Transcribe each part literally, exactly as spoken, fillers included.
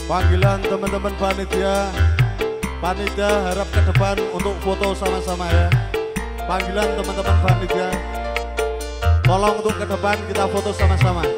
Panggilan teman-teman panitia, panitia harap ke depan untuk foto sama-sama ya. Panggilan teman-teman panitia, tolong untuk ke depan kita foto sama-sama.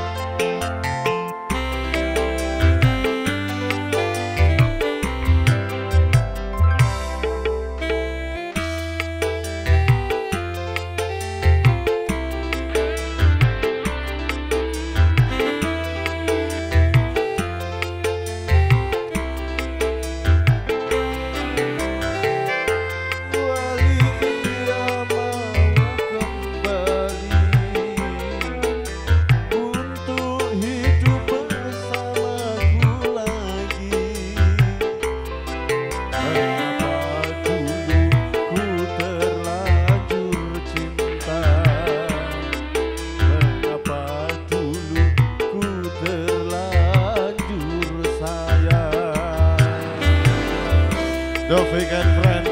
The Weekend Friend.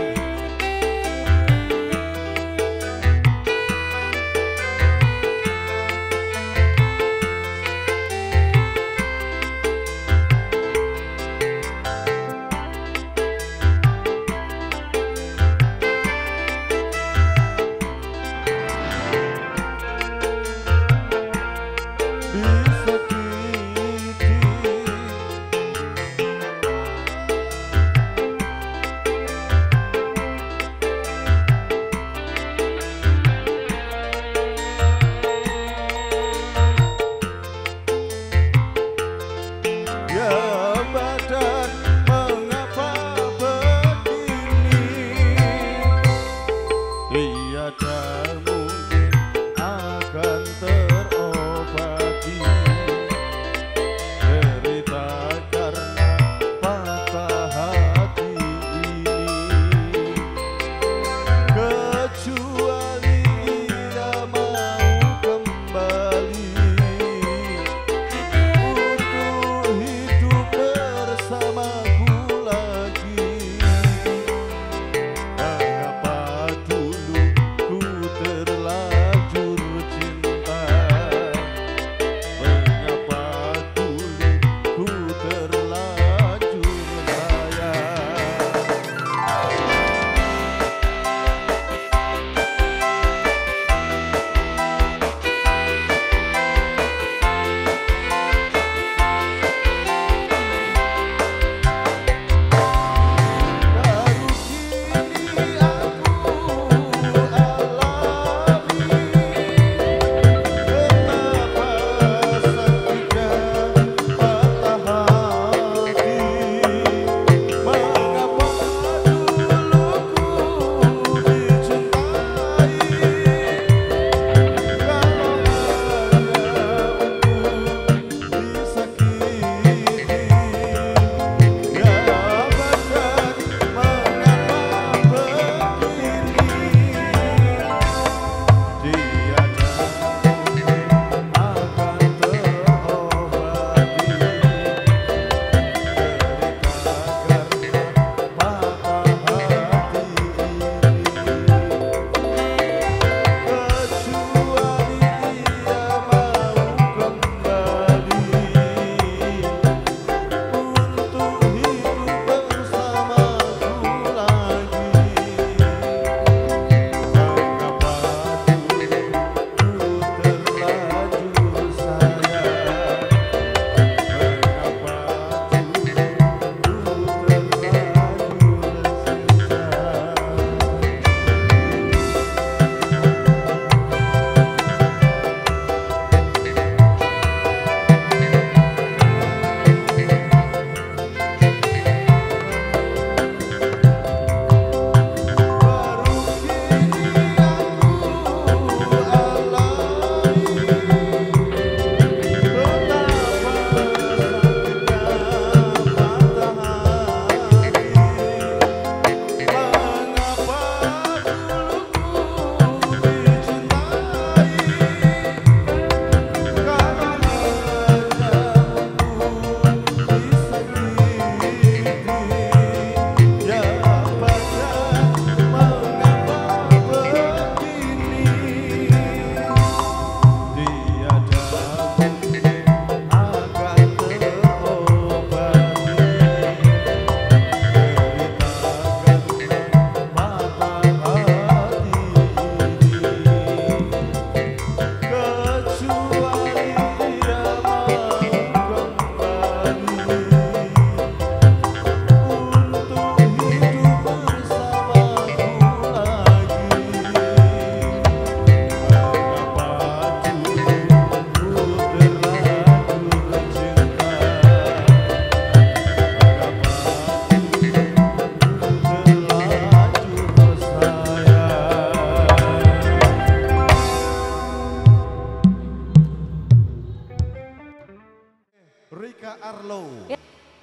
Rika Arlo. Ya.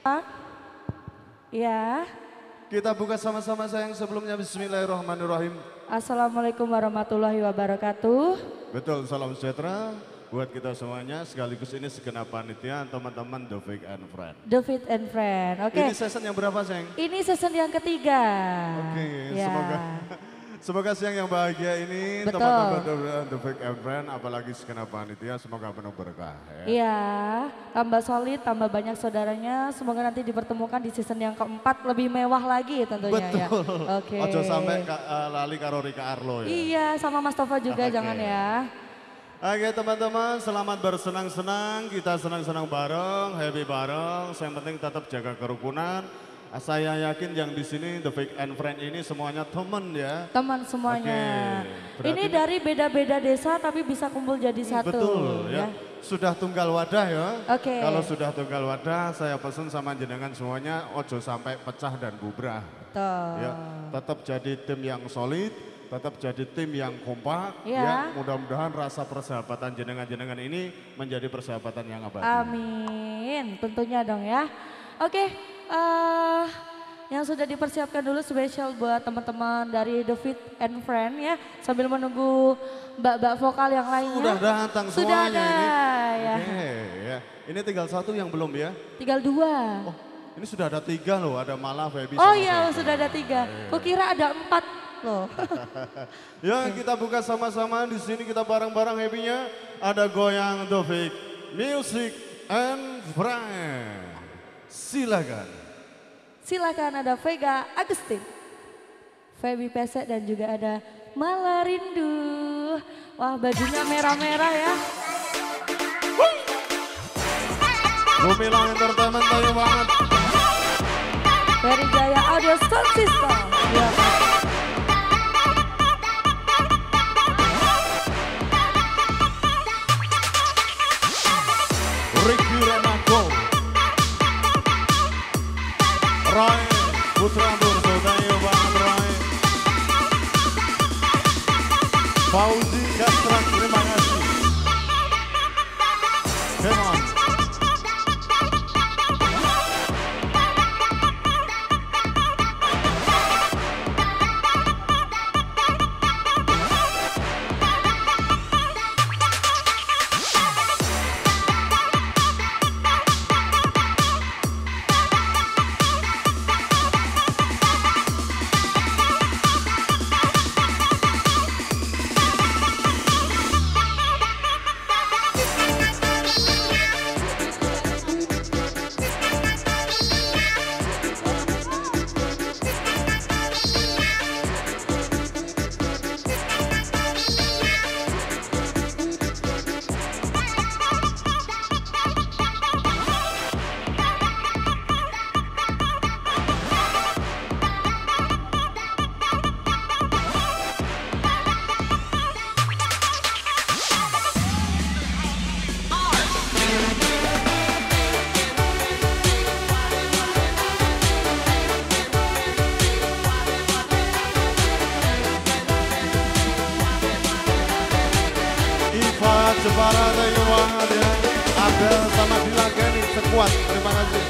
Ya. Kita buka sama-sama sayang sebelumnya bismillahirrahmanirrahim. Assalamualaikum warahmatullahi wabarakatuh. Betul, salam sejahtera buat kita semuanya, sekaligus ini segenap panitia teman-teman The Fake and Friend. The Fit and Friend, oke. Okay. Ini season yang berapa sayang? Ini season yang ketiga. Oke, okay, ya. semoga semoga siang yang bahagia ini teman-teman The Fake and Friend, apalagi segenap panitia, semoga penuh berkah. Ya. Iya, tambah solid, tambah banyak saudaranya. Semoga nanti dipertemukan di season yang keempat lebih mewah lagi tentunya. Betul. Ya. Oke. Okay. Ojo sampai uh, lali karo Rika Arlo ya. Iya, sama Mas Tova juga okay. Jangan ya. Oke teman-teman, selamat bersenang-senang, kita senang-senang bareng, happy bareng, yang penting tetap jaga kerukunan. Saya yakin yang di sini The Fake and Friend ini semuanya teman ya. Teman semuanya. Oke, ini dari beda-beda desa tapi bisa kumpul jadi satu. Betul ya. ya. Sudah tunggal wadah ya. Oke. Kalau sudah tunggal wadah, saya pesan sama jenengan semuanya, ojo sampai pecah dan bubrah. Betul. Ya, tetap jadi tim yang solid. Tetap jadi tim yang kompak, ya, ya mudah-mudahan rasa persahabatan jenengan-jenengan ini menjadi persahabatan yang abadi. Amin, tentunya dong ya. Oke, uh, yang sudah dipersiapkan dulu spesial buat teman-teman dari The Fit and Friend ya. Sambil menunggu mbak-mbak vokal yang lainnya. Sudah datang sudah semuanya ada, ini. Ya. Oke, ya. Ini tinggal satu yang belum ya? Tinggal dua. Oh, ini sudah ada tiga loh, ada Mala, Feby. Oh iya, sudah ada tiga. Kukira ada empat. Loh. Ya kita buka sama-sama di sini, kita bareng-bareng happy-nya. Ada goyang The Fake Music and Friend. Silakan. Silakan, ada Vega Agustin, Feby Pesek dan juga ada Mala Rindu. Wah, bajunya merah-merah ya. Gumilang Entertainment tayo banget. Dari Jaya Audio Sound System. Ya. Ricky Renako, Roy Putra Burso, tayo banget Roy. Fauzi Kastrak, terima kasih. Come on. Jepara tayo banget ya. Abel sama Dilagani sekuat. Terima kasih.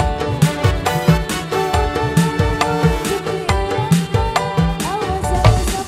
Awas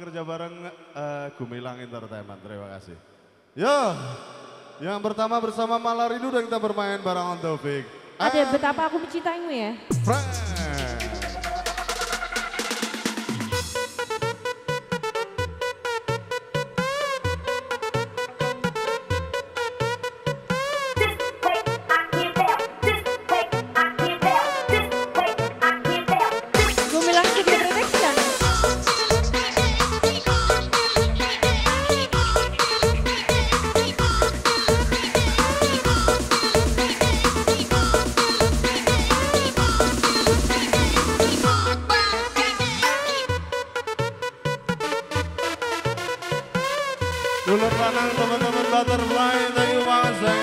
kerja bareng uh, Gumilang Entertainment. Terima kasih. Yo, yang pertama bersama Malaridu dan kita bermain bareng On Taufik. Ada betapa aku mencintaimu ya. Friend. Dulur lanang teman-teman Butterfly, thank you banget sayang.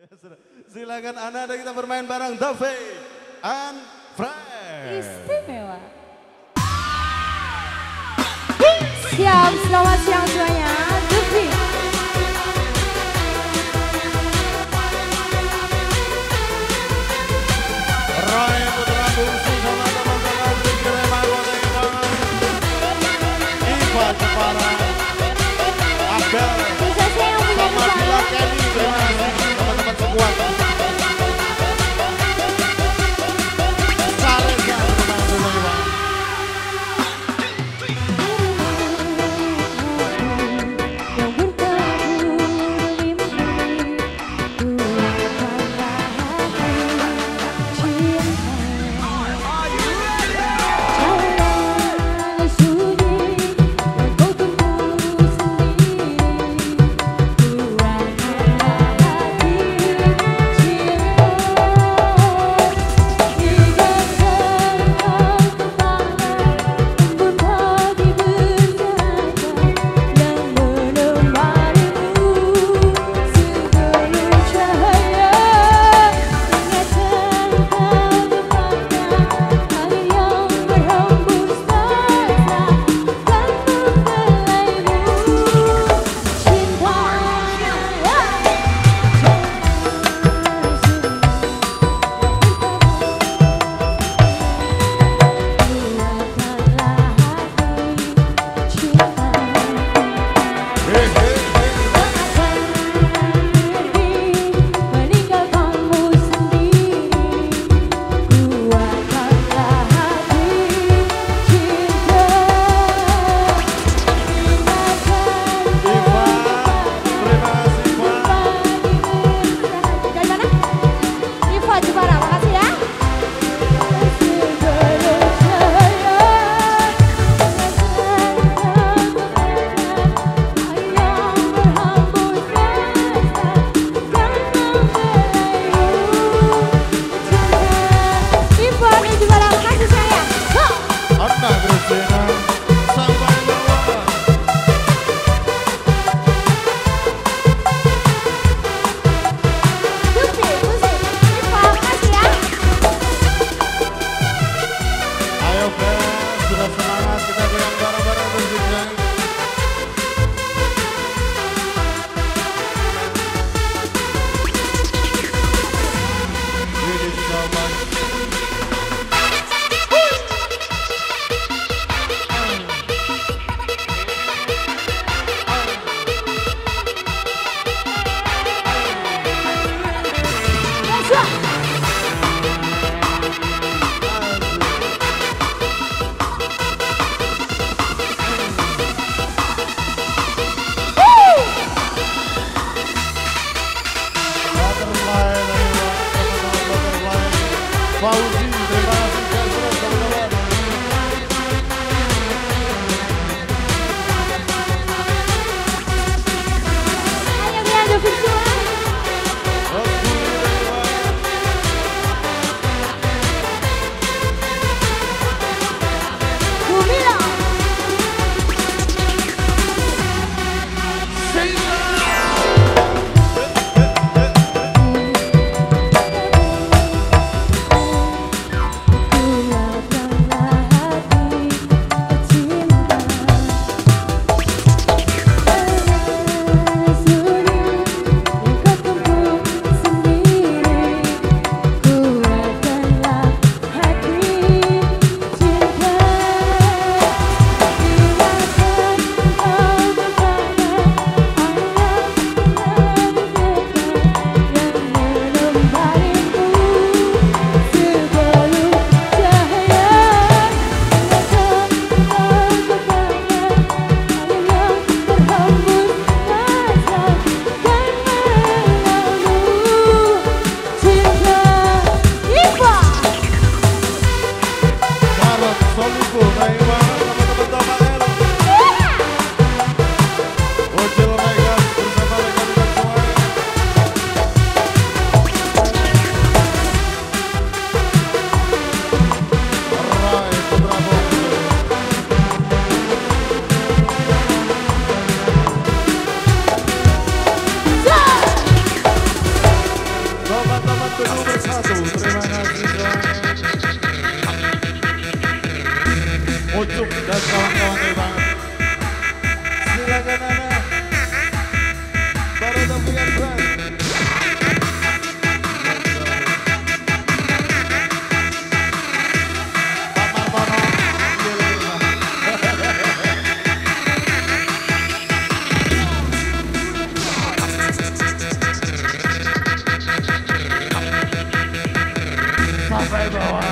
Silakan Anda dan kita bermain bareng David and Friends. Istimewa. Siap, selamat siang semuanya. David. Roy Putra Bungsu sama teman-teman di Kirema Kota Kembangan. Iva Jepara. Abel. Sama Dila Kenny. Terima kasih teman-teman sekuat. Salesnya terima kasih teman-teman. Fauzi, terima kasih teman-teman. Ayo biar ada virtual. Teguh Bersatu, terima kasih semuanya. Ucup dan kawan-kawan hebat. Silakan Anda. Baru punya Brand. Sampai bawah.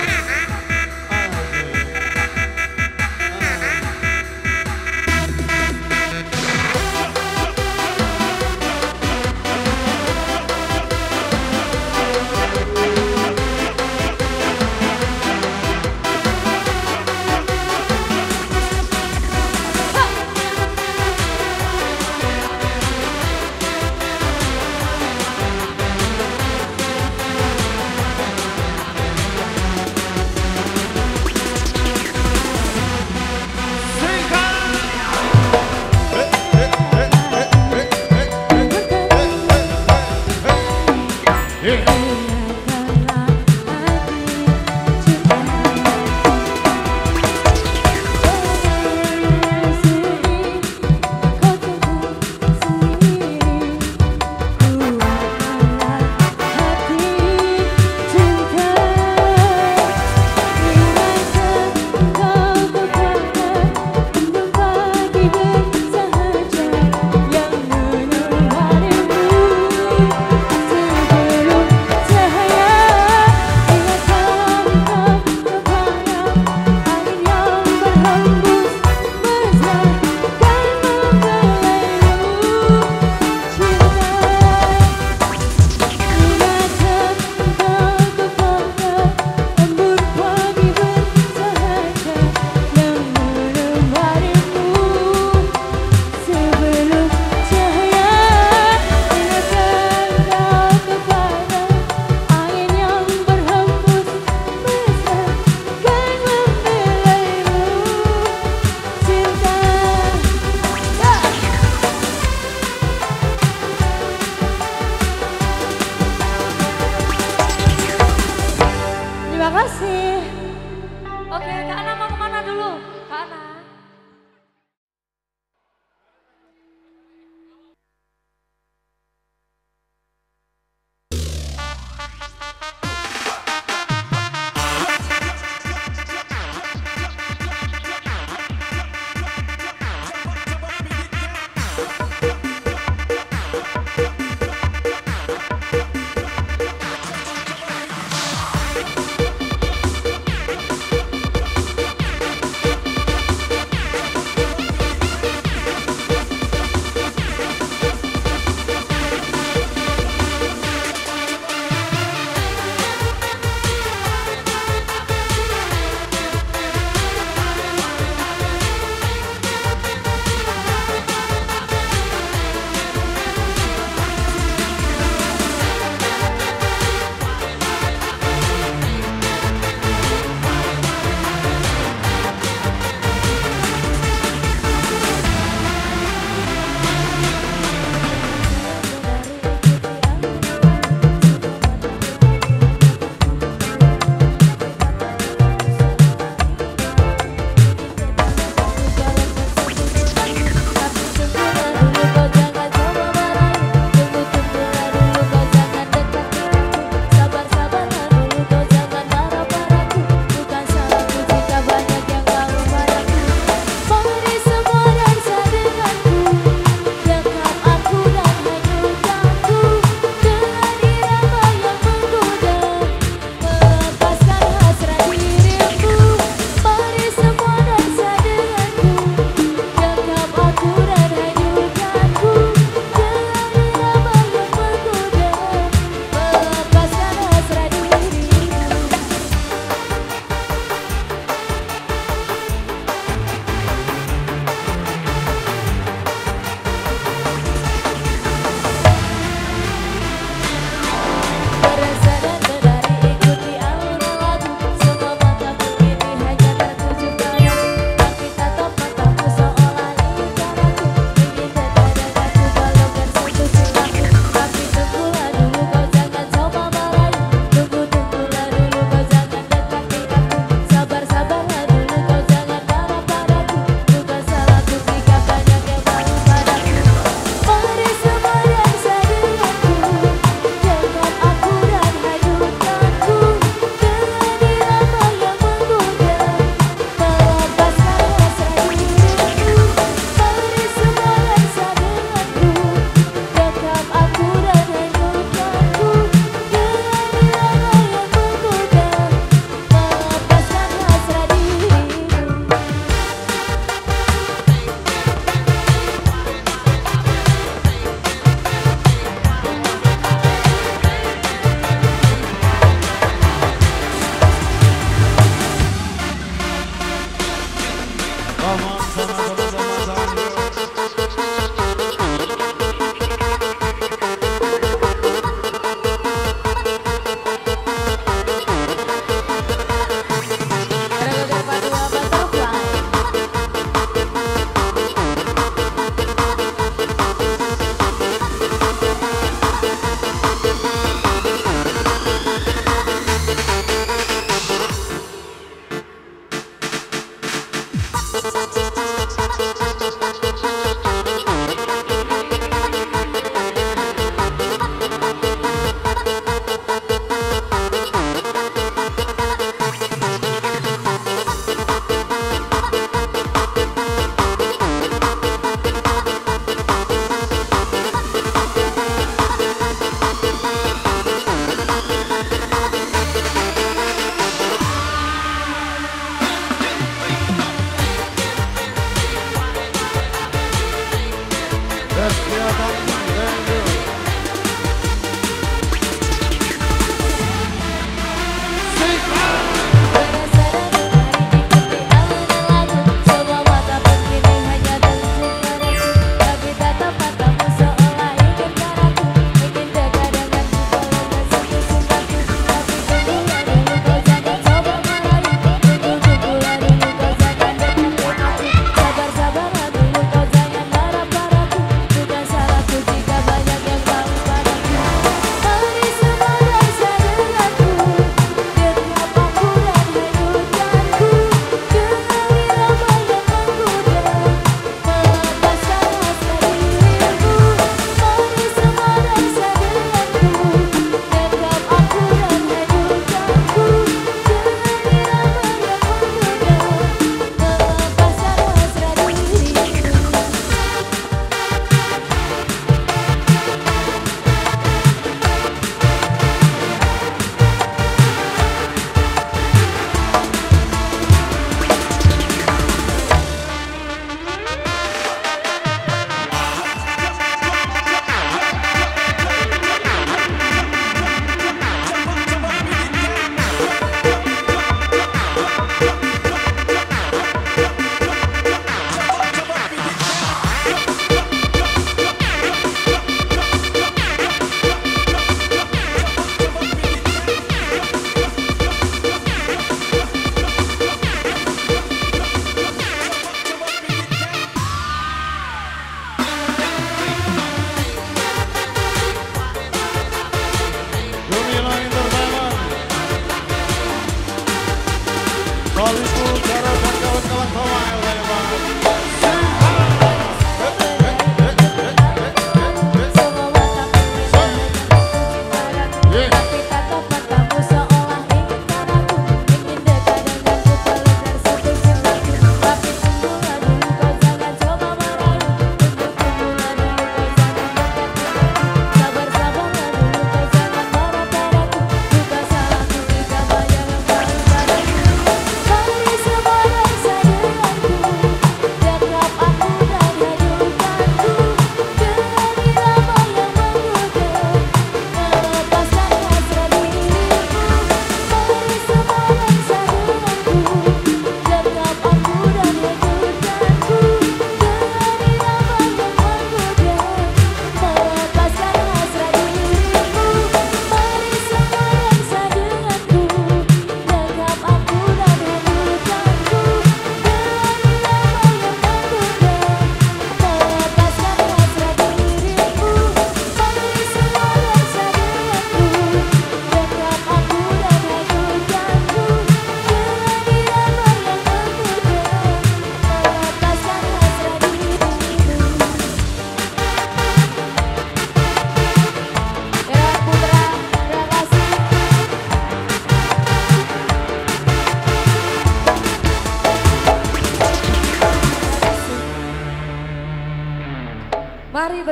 Terima kasih. Oke, Kak Ana mau kemana dulu? Kak Ana.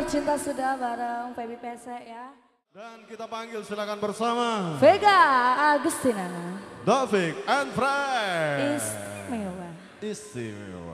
Cinta Sudah bareng Feby Pesek ya. Dan kita panggil silakan bersama Vega Agustina. Dovik and Friends. Istimewa. Istimewa.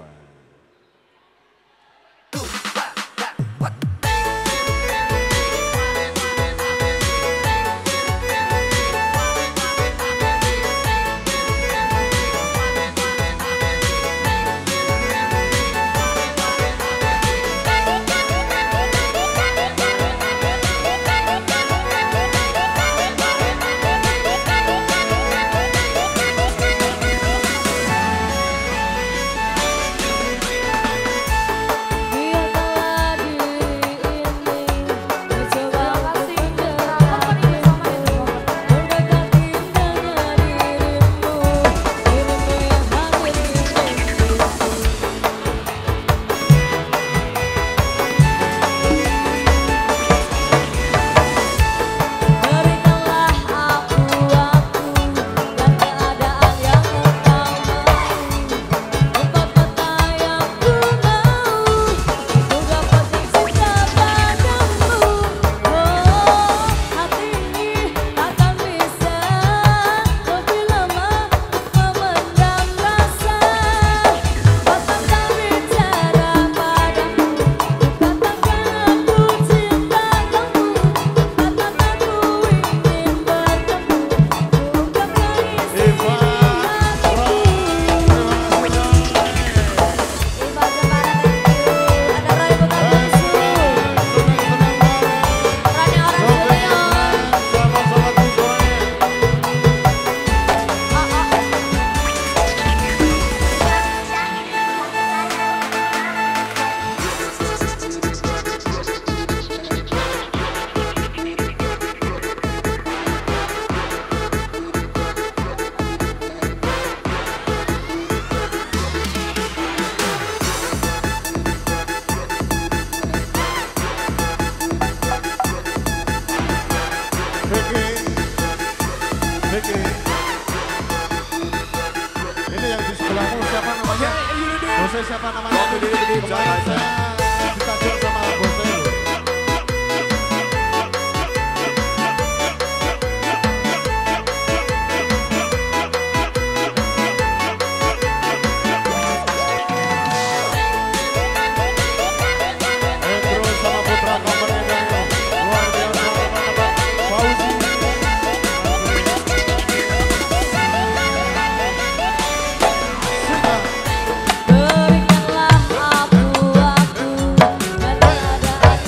Ini yang di sebelahmu siapa namanya? Bosnya siapa namanya? Kemarin saya ditajak sama bosnya. Pedro sama Putra Company luar biasa teman-teman. Fauzi. Berikanlah aku waktu, karena ada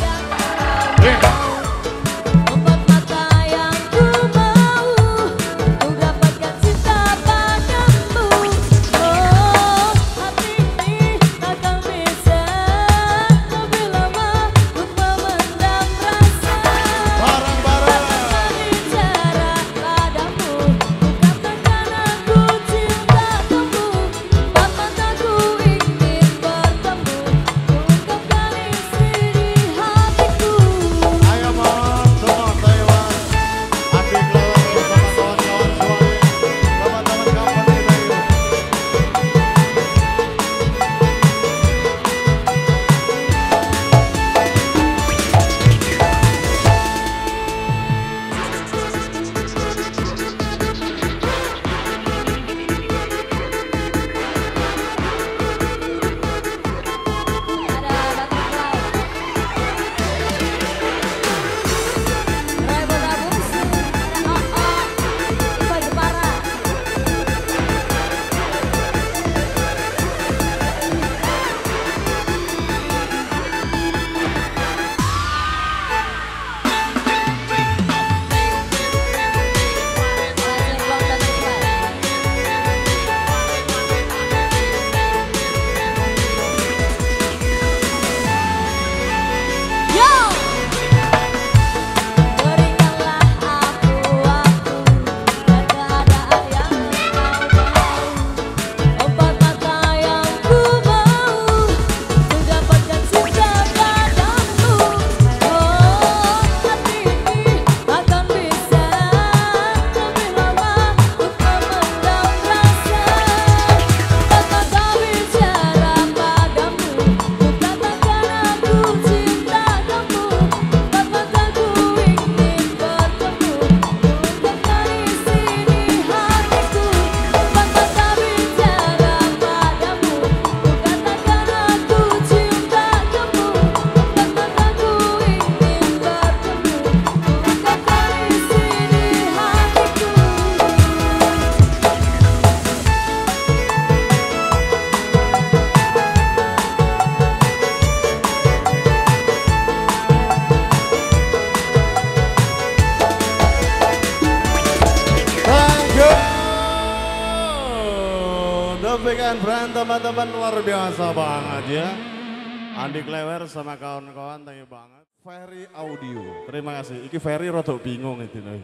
Band teman-teman luar biasa banget ya. Andi Klewer sama kawan-kawan thank you banget. Ferry Audio, terima kasih. Iki Ferry rodok bingung itu nih.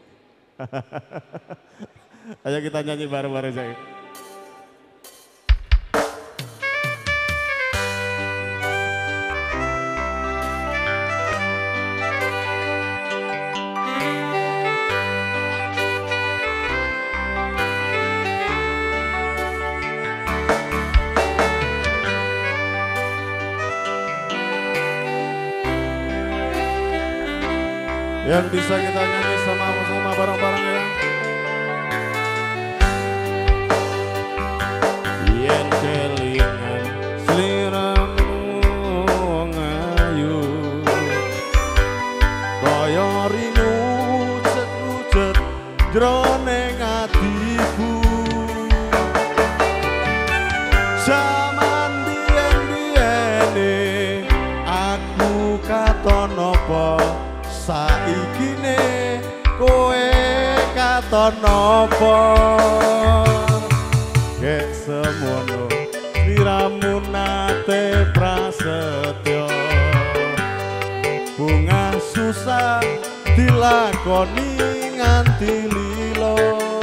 Ayo kita nyanyi bareng-bareng saja. Yang bisa kita nyanyi sama-sama bareng-bareng ya. Yen kelingan sliramu ngayu kaya rinu cet-cet jroning atiku. Zaman biyen-biyene aku katon apa saiki ne kowe katon apa kek semono sliramu nate prasetyo bunga susah dilakoni nganti lilo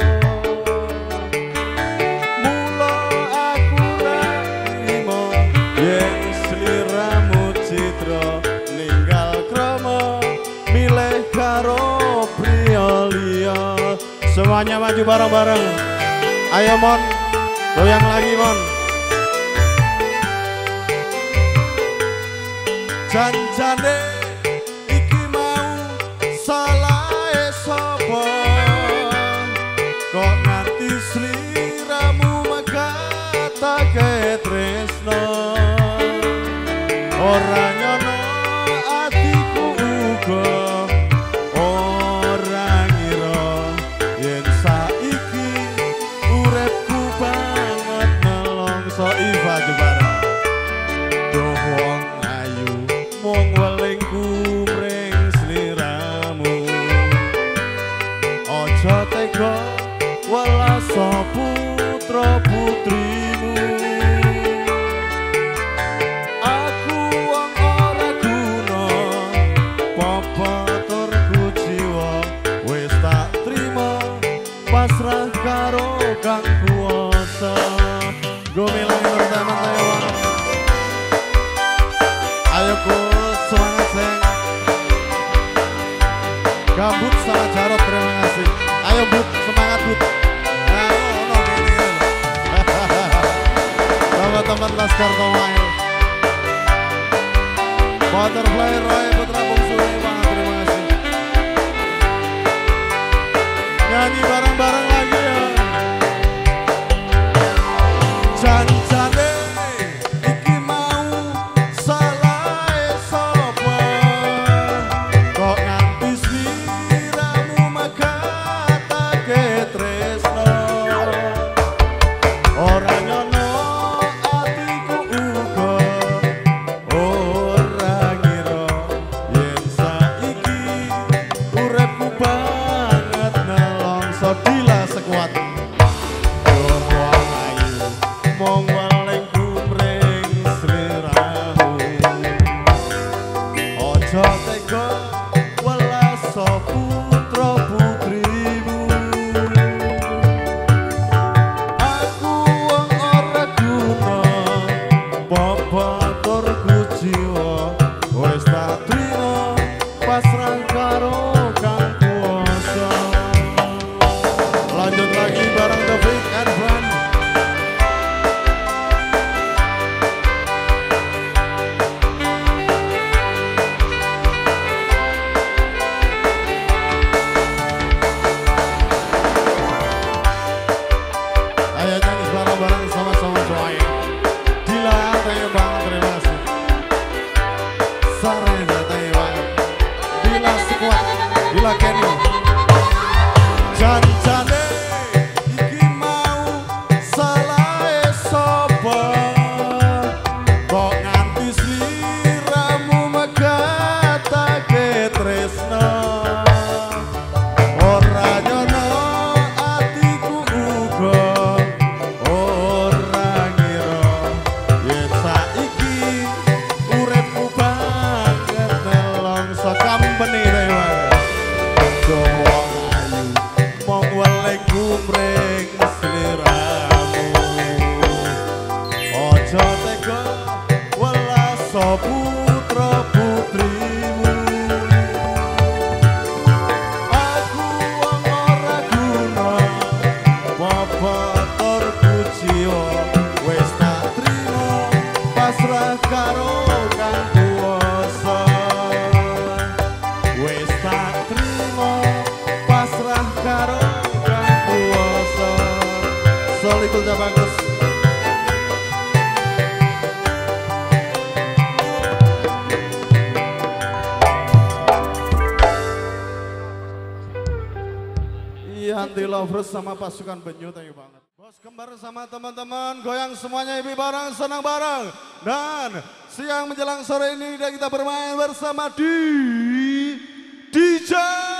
mula aku ra nrimo yen sliramu citra ninggal krama milih karo priya liya. Semuanya maju bareng-bareng. Ayo Mon, goyang lagi Mon. Janjane iki mau salahe sapa kok nganti sliramu megatake tresno ora nyono atiku uga ora ngira yen saiki uripku banget nelongso Iva Jepara duh wong ayu mung welingku mring sliramu aja tega welas putra putrimu. Aku wong ora guna papaturku jiwa wis tak trima pasrah karo Kang Kuwasa. Gomelang pertama tewan. Ayo Kus, semangat seng. Gabut sama Jarot, terima kasih. Ayo Bud, semangat Bud. Nah, oh, no, gini. Teman-teman Laskar Tomail. Butterfly Roy Putra Bungsuri banget, terima kasih. Nyanyi bareng-bareng lagi ya. Janjane iki mau salahe sapa kok nganti sliramu megatake tresno ora nyono atiku uga ora ngira yen saiki uripku banget nelongso dila sekuat mong walengku mring sliramu aja tega welas putra putrimu. Aku wong ora guna babaturku jiwa wis tak trima pasrah karo Kang Kuwasa. Lanjut lagi bareng The Big and Brand. Janjane iki mau paling kumring sliramu. Ojo tega welas putra putrimu. Aku wong ora guna babator kuciwa wis tak trimo pasrah karo kang kuwasa. Wis tak trimo pasrah karo kang kuwasa. Solidul bagus. Anti Lovers sama pasukan Benyu, thank you banget. Bos Kembar sama teman-teman goyang semuanya, ibi bareng, senang bareng. Dan siang menjelang sore ini kita bermain bersama di D J.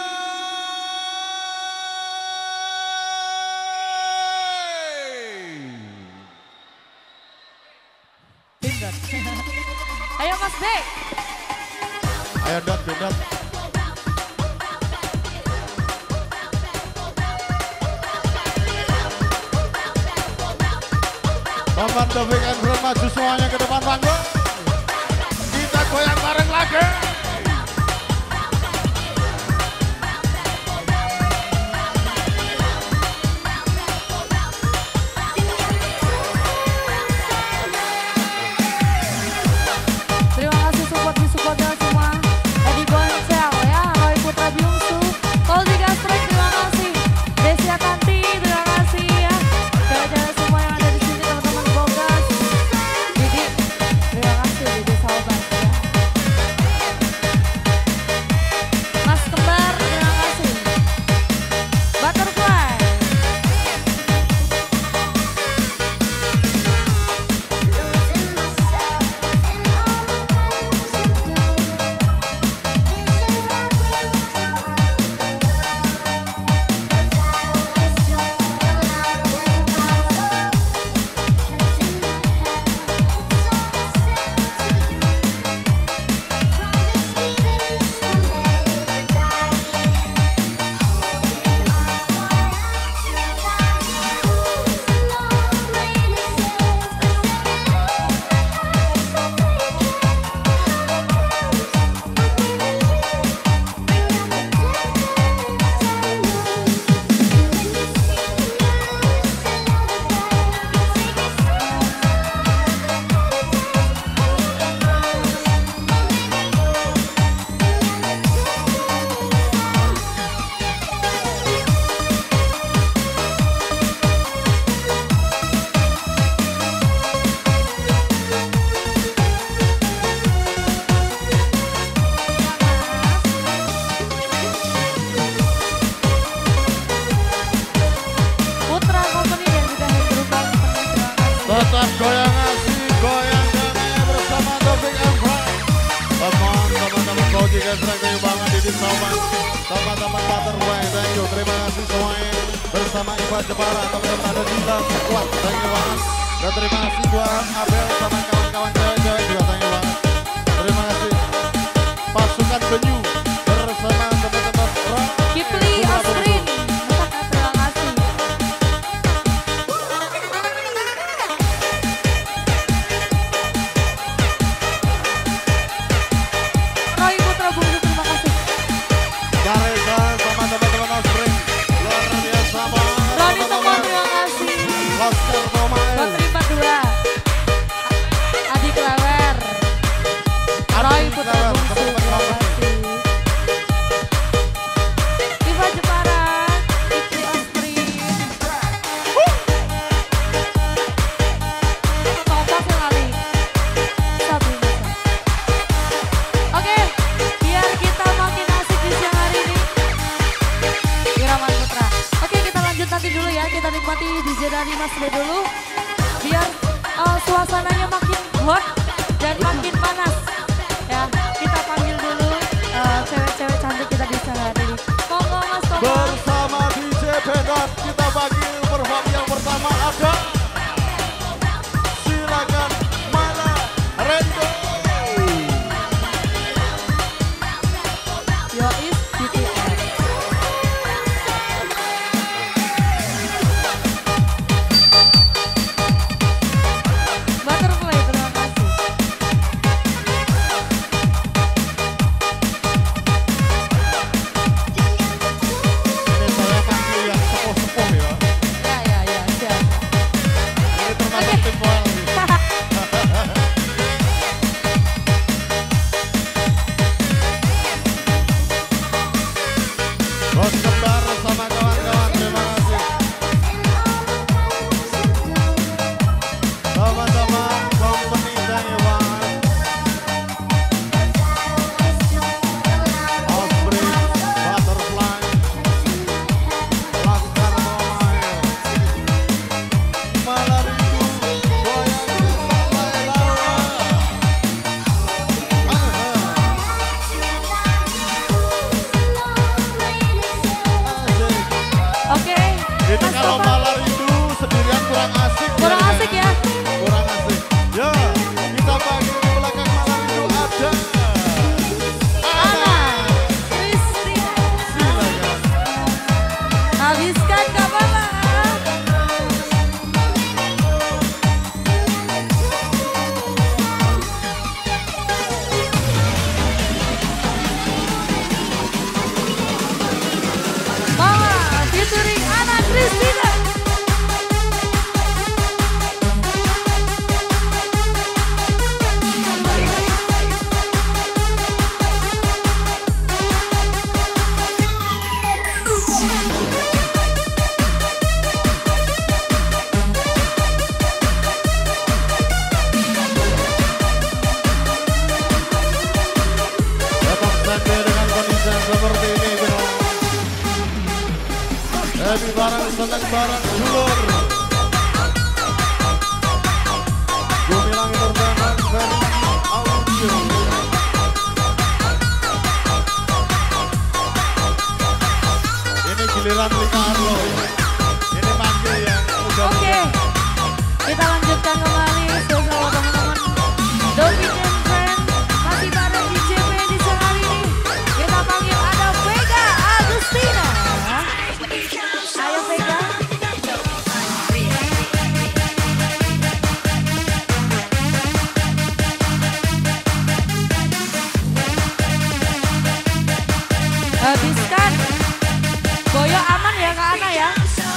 Pindot. Ayo Mas B. Ayo Dot, Pindot. Papan Taufik and Friend maju semuanya ke depan panggung. Kita goyang bareng lagi. Terima kasih support di supportnya semua. Edi Boncel ya, Roy Putra Byungsu, Koldi Gastrek, terima kasih. Desia Tanti, terima kasih ya. Jalan-jalan semua yang ada di sini, teman-teman Bogas. Didi, terima kasih Didi sahabat ya. Mas Kembar, terima kasih. Butterfly. Putra Company dan juga Hendro Company, terima kasih. Tetap goyang asik, goyang damai bersama Taufik and Friend. Teman-teman Koji Gastrek, thank you banget. Didi Salman, teman-teman Butterfly, thank you. Terima kasih semuanya. Bersama Iva Jepara, teman-teman ada Dila Sekuat, thank you banget. Dan terima kasih buat Abel sama kawan-kawan cewek-cewek juga, thank you banget. Terima kasih pasukan Benyu bersama teman-teman Rock. Kipli Osrin, terima kasih. Roy Putra Bungsu, terima kasih. Garesan sama teman-teman Osprey, luar biasa banget. Roni Temon, terima kasih. Oscar Tomael, Bateri empat puluh dua. Adi Klewer. Roy Putra Klewer, Bungsu, teman-teman terima Klewer. kasih. Iva Jepara, Kipli Osrin. Topas yang kali. Sabi bisa. Oke, biar kita makin asik di siang hari ini. Iraman Putra. Oke, kita lanjut nanti dulu ya. Kita nikmati D J dari Mas B dulu. Biar uh, suasananya makin hot dan makin panas. Ya, kita panggil dulu uh, cewek-cewek cantik kita di siang hari ini. Monggo Mas Tomo. bersama D J Pedot kita panggil perform yang pertama ada. Silakan Mala Rendo. Yois B T S. Ini kalau malam itu sendirian kurang asik. Kurang ya, asik ya. Kurang asik. Ya, kita panggil di belakang malam itu ada Ana Christina. Silakan. Habiskan Kak Bala. Mama featuring Ana Christina. Datang standby dengan kondisi yang seperti ini, bro. Happy barang, senang barang, dulur. Gumilang Entertainment versi audio. Ini giliran Lika Arlo. Ini manggil yang udah. Oke, kita lanjutkan kembali spesial buat teman-teman Dovit and Friend masih bareng di J P di siang hari ini. Kita panggil ada Vega Agustina. Ayo Vega. Habiskan. Boyo aman ya Kak Ana ya.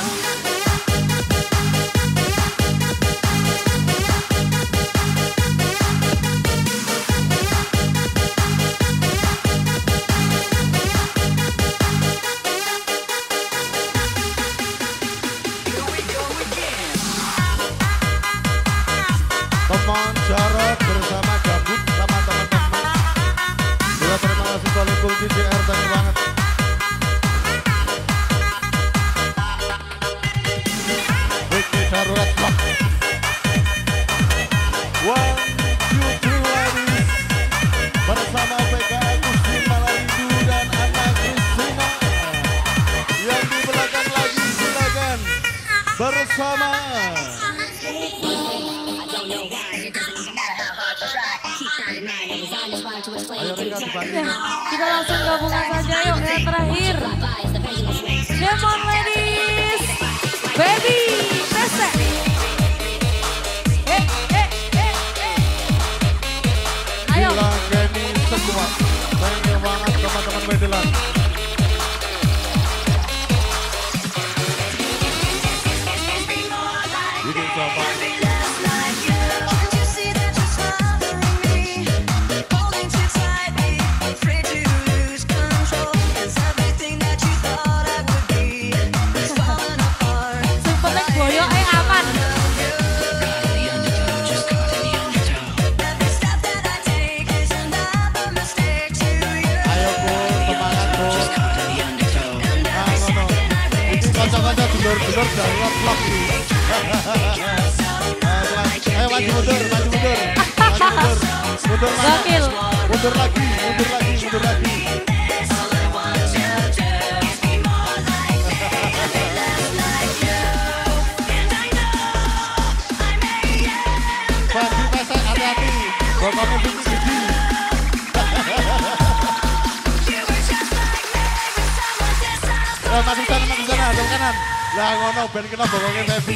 Teman Jarot bersama Gambut sama teman-teman. Ya, terima kasih Kolekul D J R, thank you banget. Wiki Darurat Rock. One, two, three, ladies. Bersama Vega Agustin Malaridu dan Ana Christina. Yang di belakang lagi silakan bersama Ayo Rika dibanding. Kita langsung gabungan saja yuk yang terakhir. Demon Ladies, Baby Tese. Eh, eh, eh, eh. Ayo. Dilan Kenny sekuat. Thank you banget teman-teman Bedilan. Ini coba. Sempet boyo eh aman. Ayo Bu, semangat Bu. Nah, ngono. Ini kanca-kanca dulur-dulur darurat vlog nih. Ayo maju mundur, maju mundur. Maju mundur. Mundur mana? Gokil. Mundur lagi, mundur lagi, mundur lagi. Bagi pesek hati-hati. Bapakmu tinggi gigi. Eh, maju sana, maju sana, ada kanan. Lah ngono, ben kena bokongnya Febi.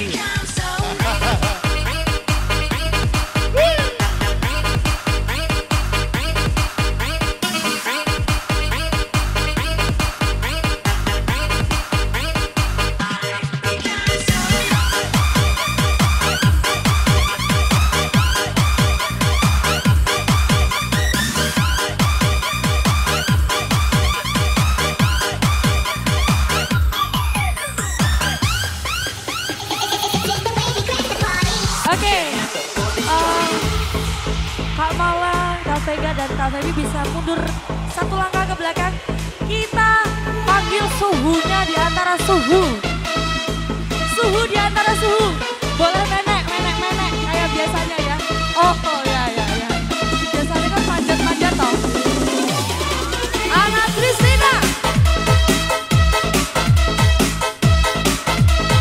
Oke, eh, Kak Mala, Kak Vega dan Kak Febi bisa mundur satu langkah ke belakang. Kita panggil suhunya di antara suhu. Suhu di antara suhu. Boleh menek, menek, menek kayak biasanya ya. Oh, oh ya, ya, ya. Biasanya kan manjat-manjat toh. Ana Christina.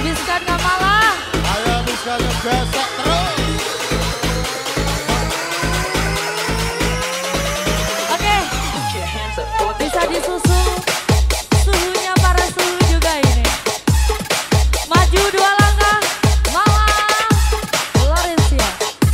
Habiskan gak malah. Ayo habiskan besok terus. Oke, bisa disusul suhunya para suhu juga ini. Maju dua langkah, malah Florencia.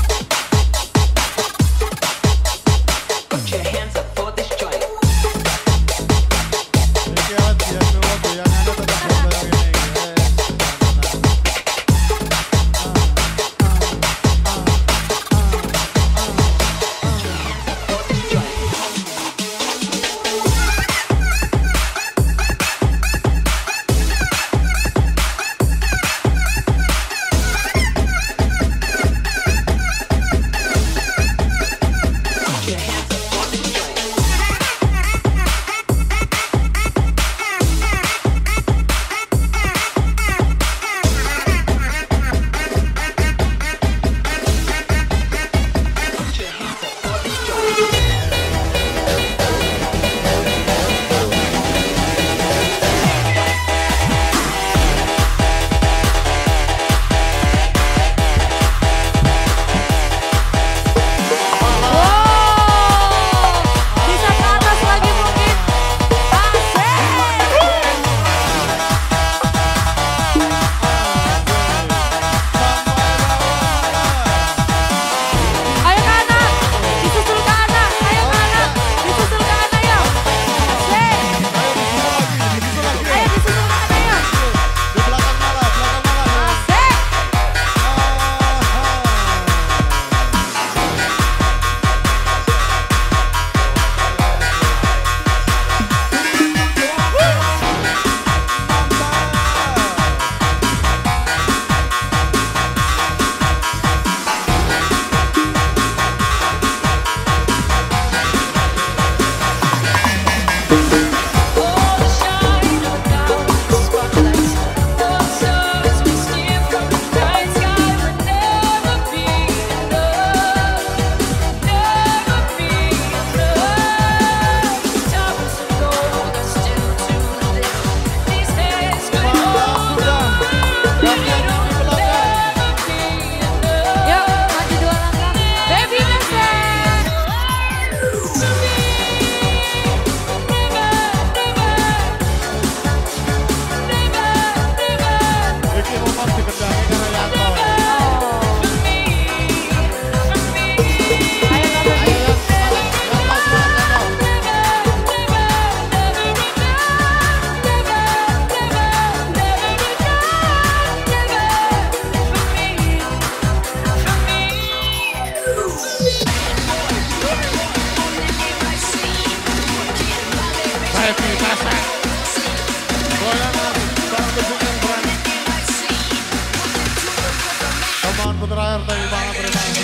Terakhir tadi banget terima kasih.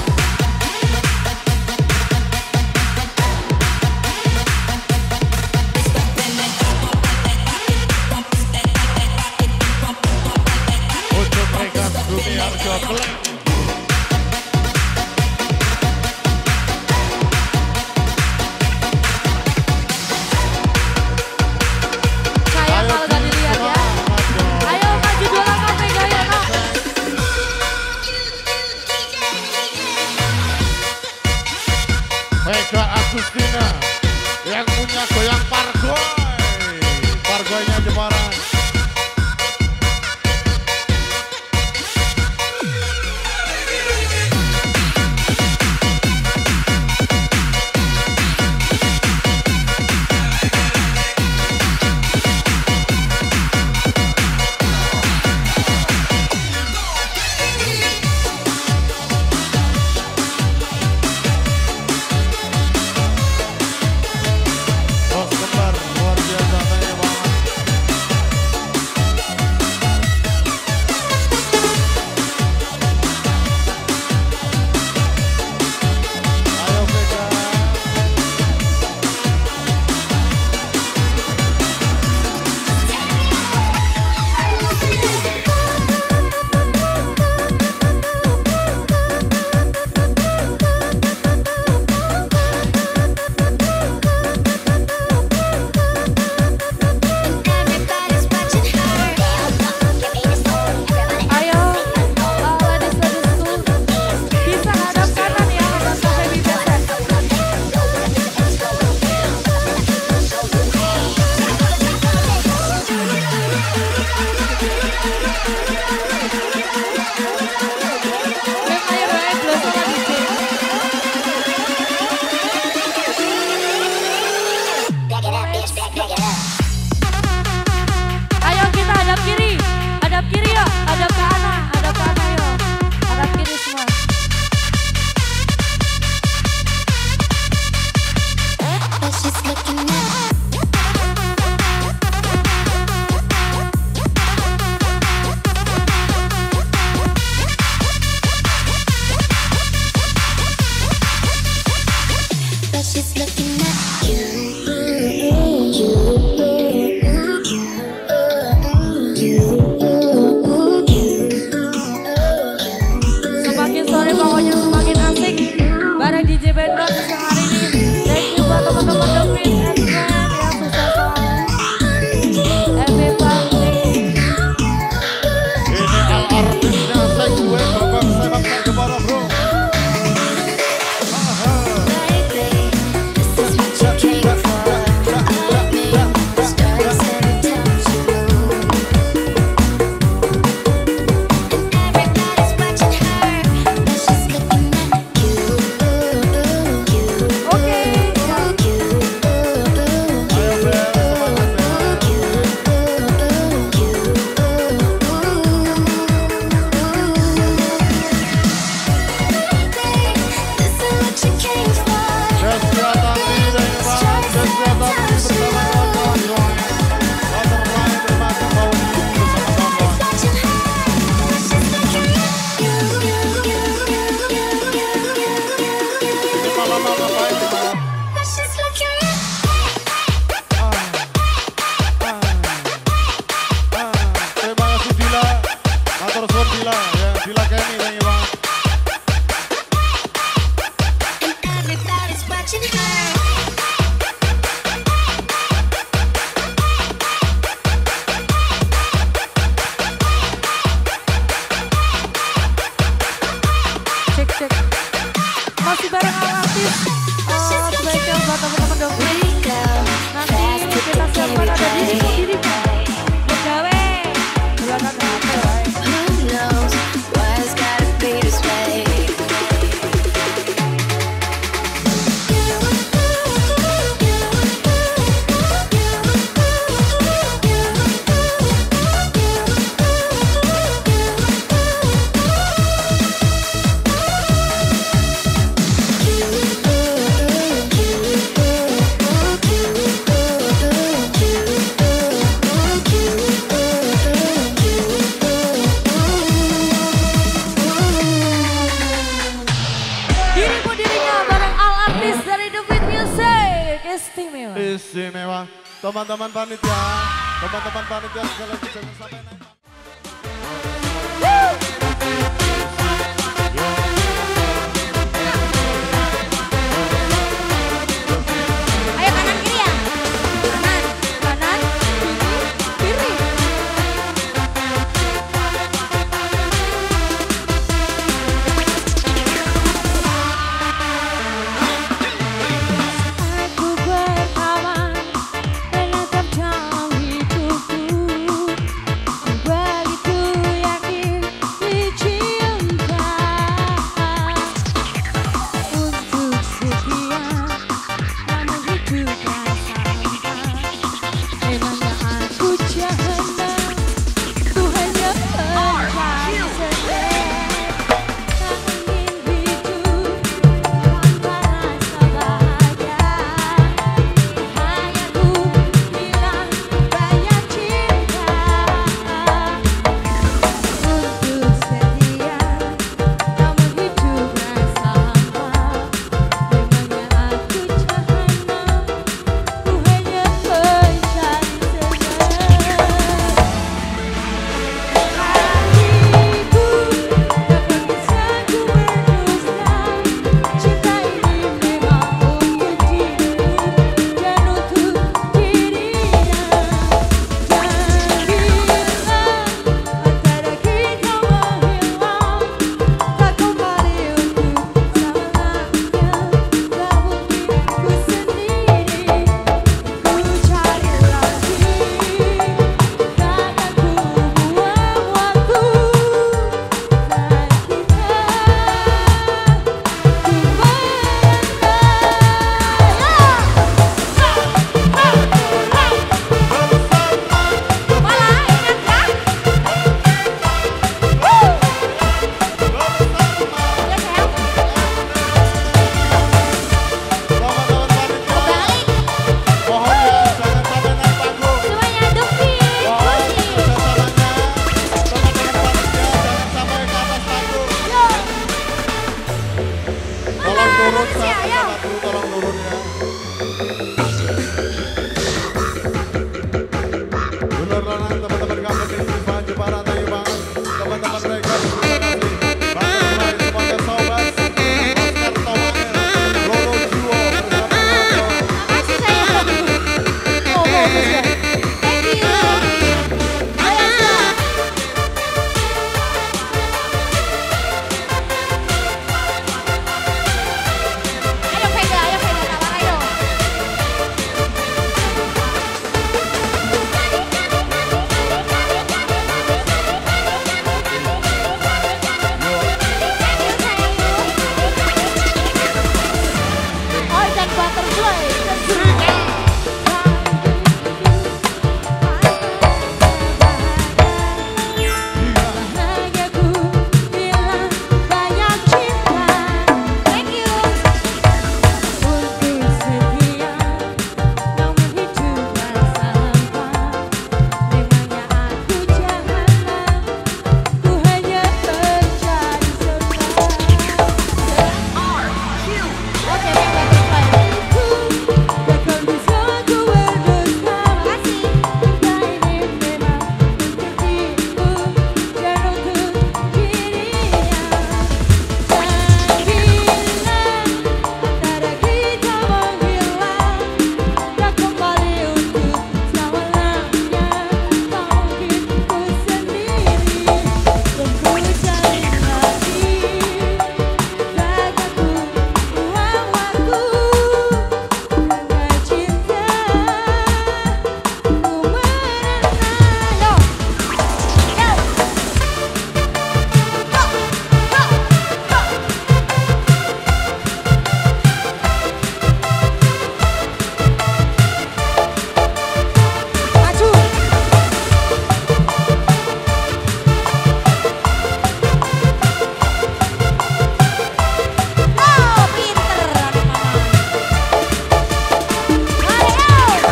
Untuk mereka Bumi Harjo Black. Sayang kalau gak dilihat ya. Ayo maju dua langkah Mega Yono. Mega Agustina yang punya goyang pargoy, pargoynya Jepara. Bos kembar luar siang hari ini. Thank you buat teman-teman David and Friend yang sukses selalu. Happy birthday. Ini Al artisnya segue babak sepak Jepara bro. Masih bareng artis uh, spesial buat teman-teman David. Nanti kita siapkan ada disco dirinya. Begawe, bulanan H P. Istimewa. Istimewa. Teman-teman panitia, teman-teman panitia segala bisa sampai naik. Ayo kanan kiri ya. Kanan, kanan, kiri, kiri. Butterfly dan Surya. Bahagiaku bila banyak cinta. Thank you. Untuk setia namun hiduplah hampa. Memangnya aku jahat, ku hanya menjadi serba. Oke, Butterfly. Takkan bisa ku berdusta. Makasih. Cinta ini memang untukku dan untuk dirinya. Janganlah antara kita menghilang, tak kembali untuk selamanya. Tak mungkin ku sendiri dan ku cari lagi. Takkan ku buang waktu karena cinta ku merenang. Yo, yo, maju. Oh, pinter anak mama. Ayo.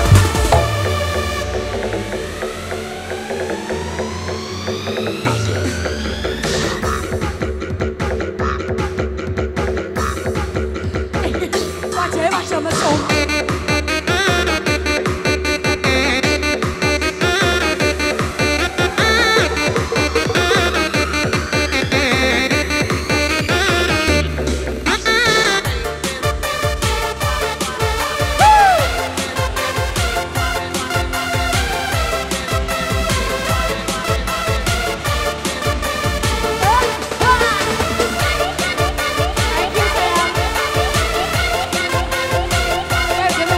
Wajahnya macam mesum. Thank you, sayang. Oke,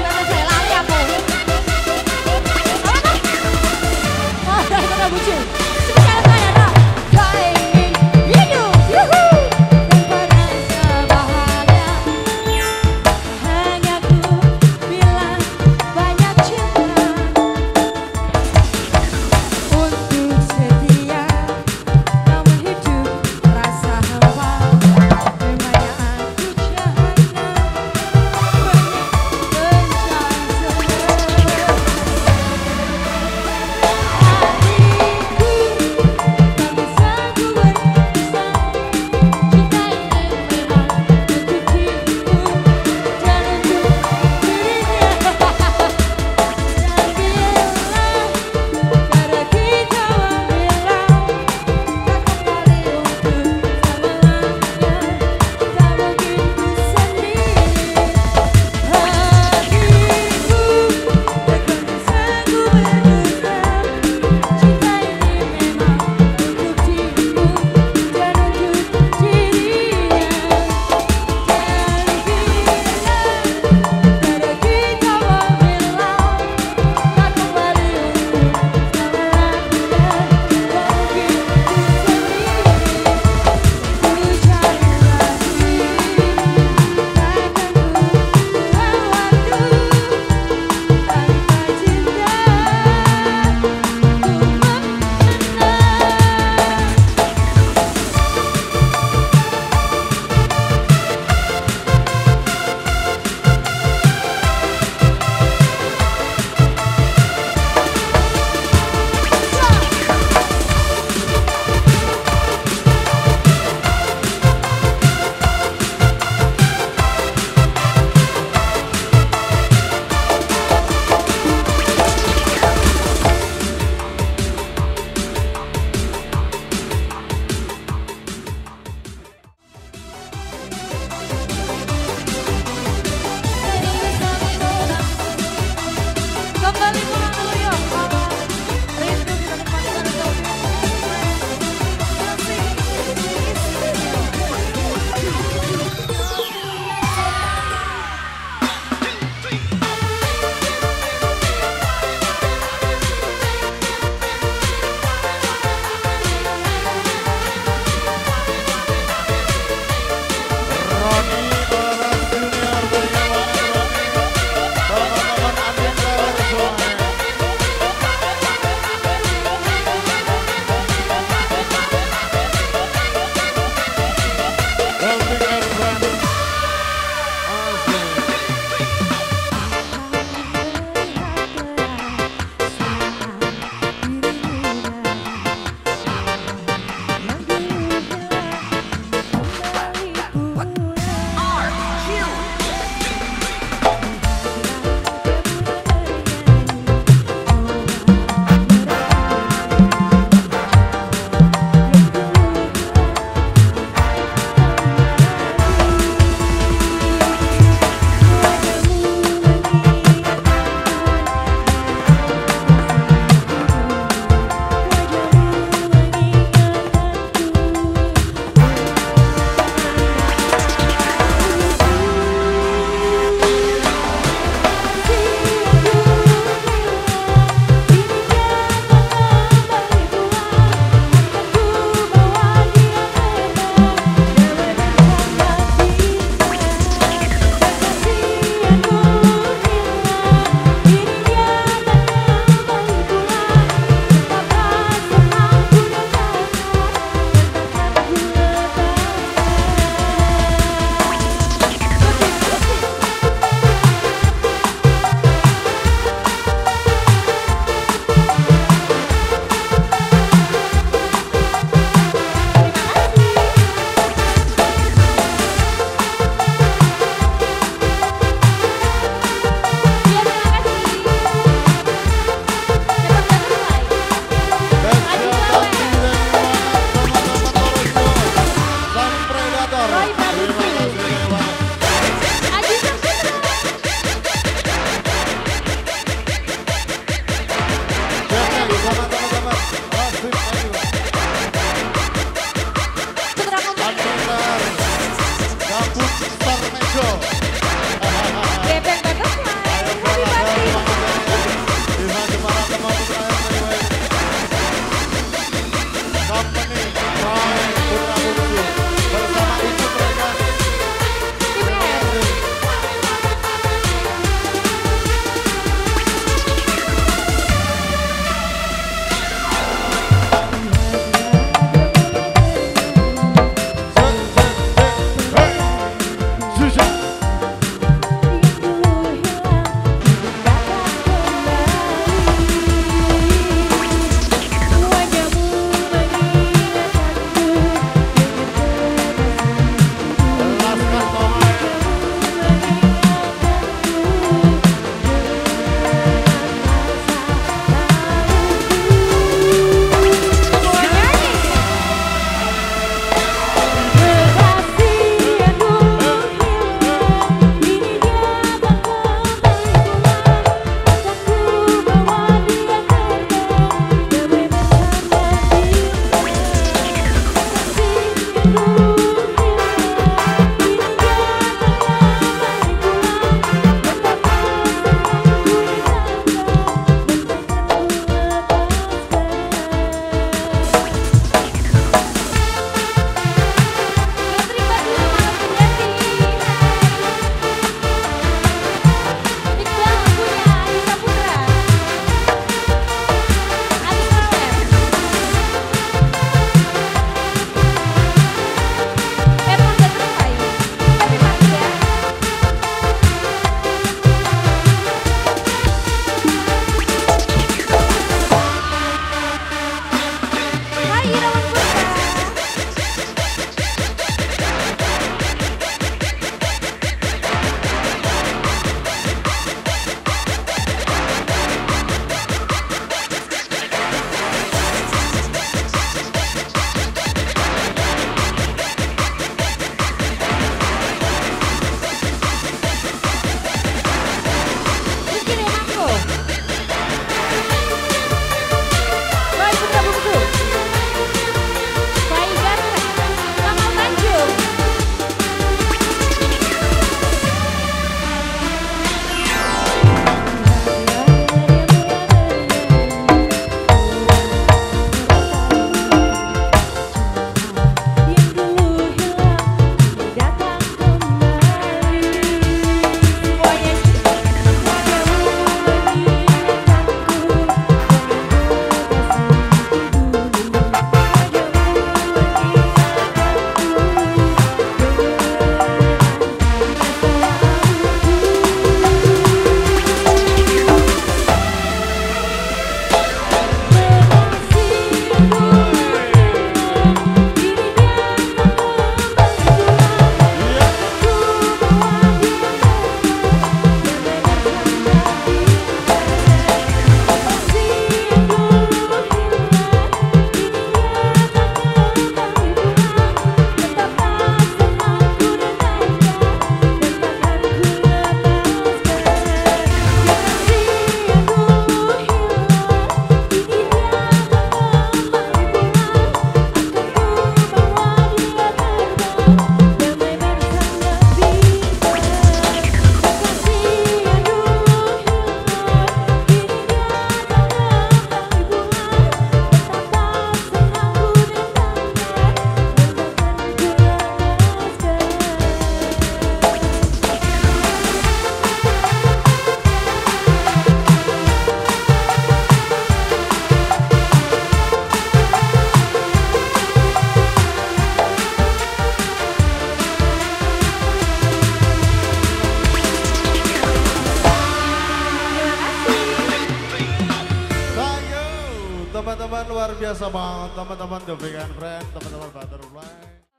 biasa banget teman-teman The Big and Friend, teman-teman Butterfly.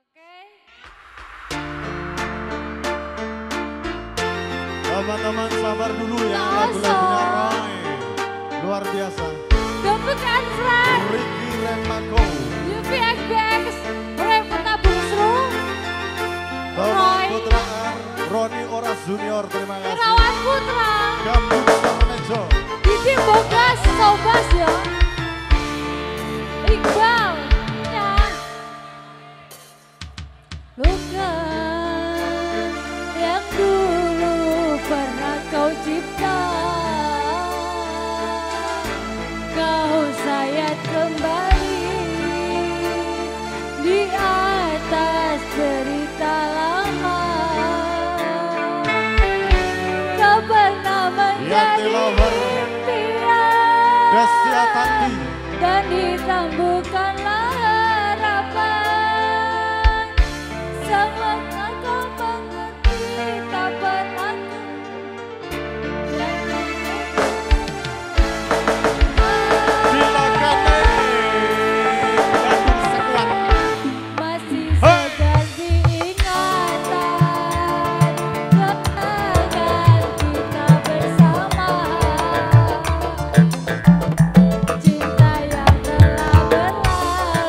Teman-teman sabar dulu ya, lagu-lagunya Roy. Luar biasa. The Big and Friend. Ricky Remako. U V X B X. Revita Busru. Roy. Putra R. Roni Oras Junior, terima kasih. Irawan Putra. Gambung Sarmejo. Didi Bogas, Sobas ya. Iqbal. Ya. Luka yang dulu pernah kau cipta, kau sayat kembali di atas cerita lama. Kau pernah menjadi impian Destia Tanti dan ditambahkanlah harapan. Semoga kau mengerti tak pernah masih segar diingatan kenangan kita bersama, cinta yang telah berlalu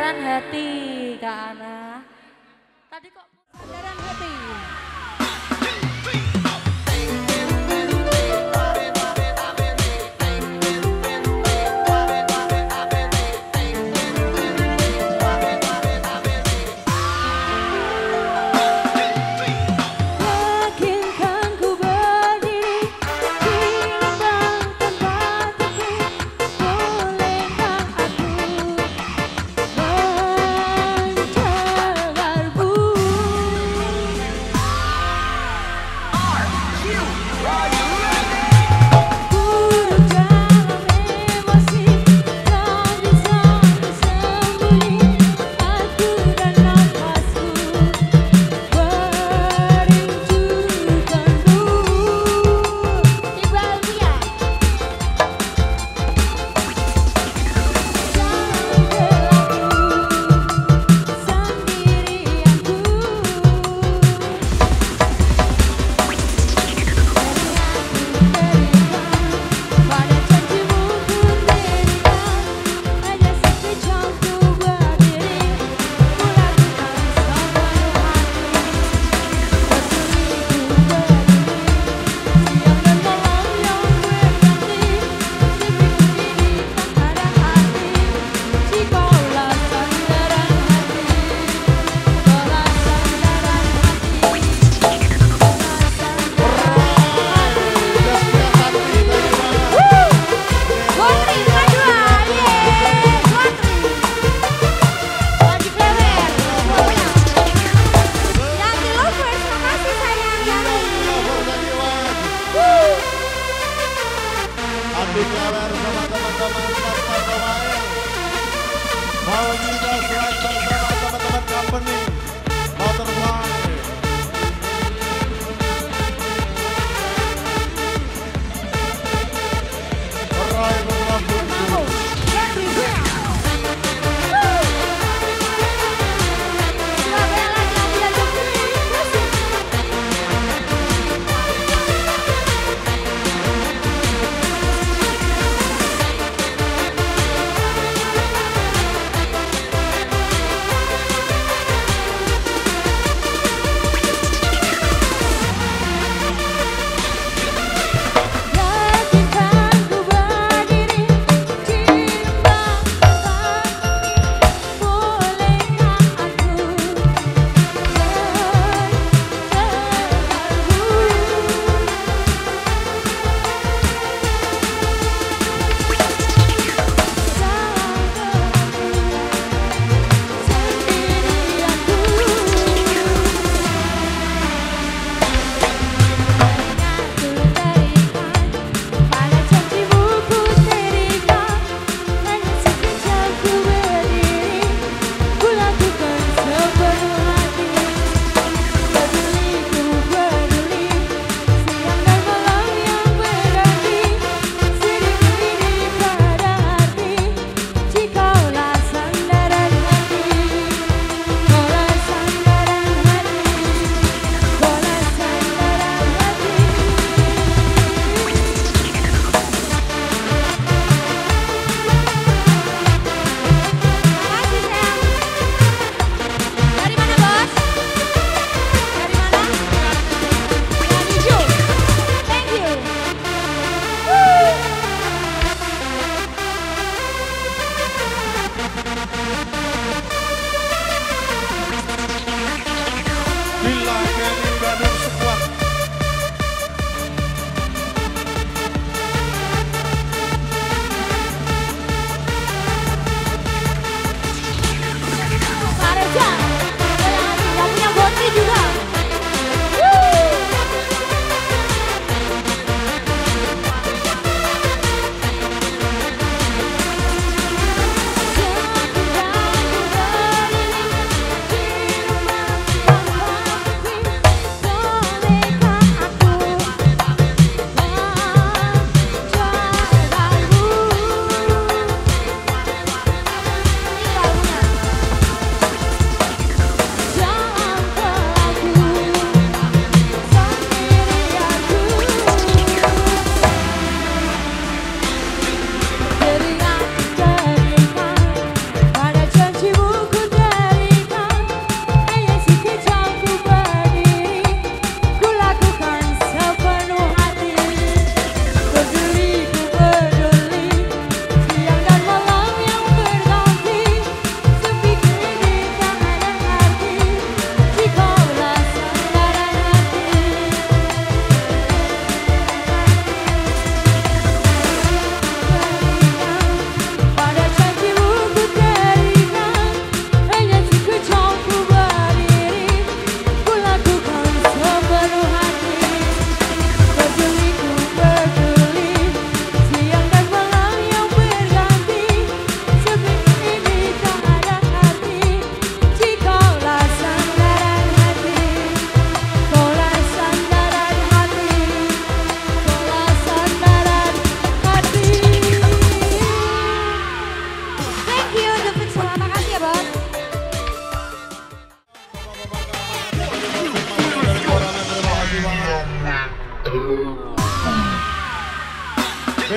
Sandaran Hati Kak Ana. Tadi kok Sandaran Hati. Dikelar sama teman-teman Starter Domain. Mau juga selain bersama teman-teman company Butterfly. Roy berlabuh.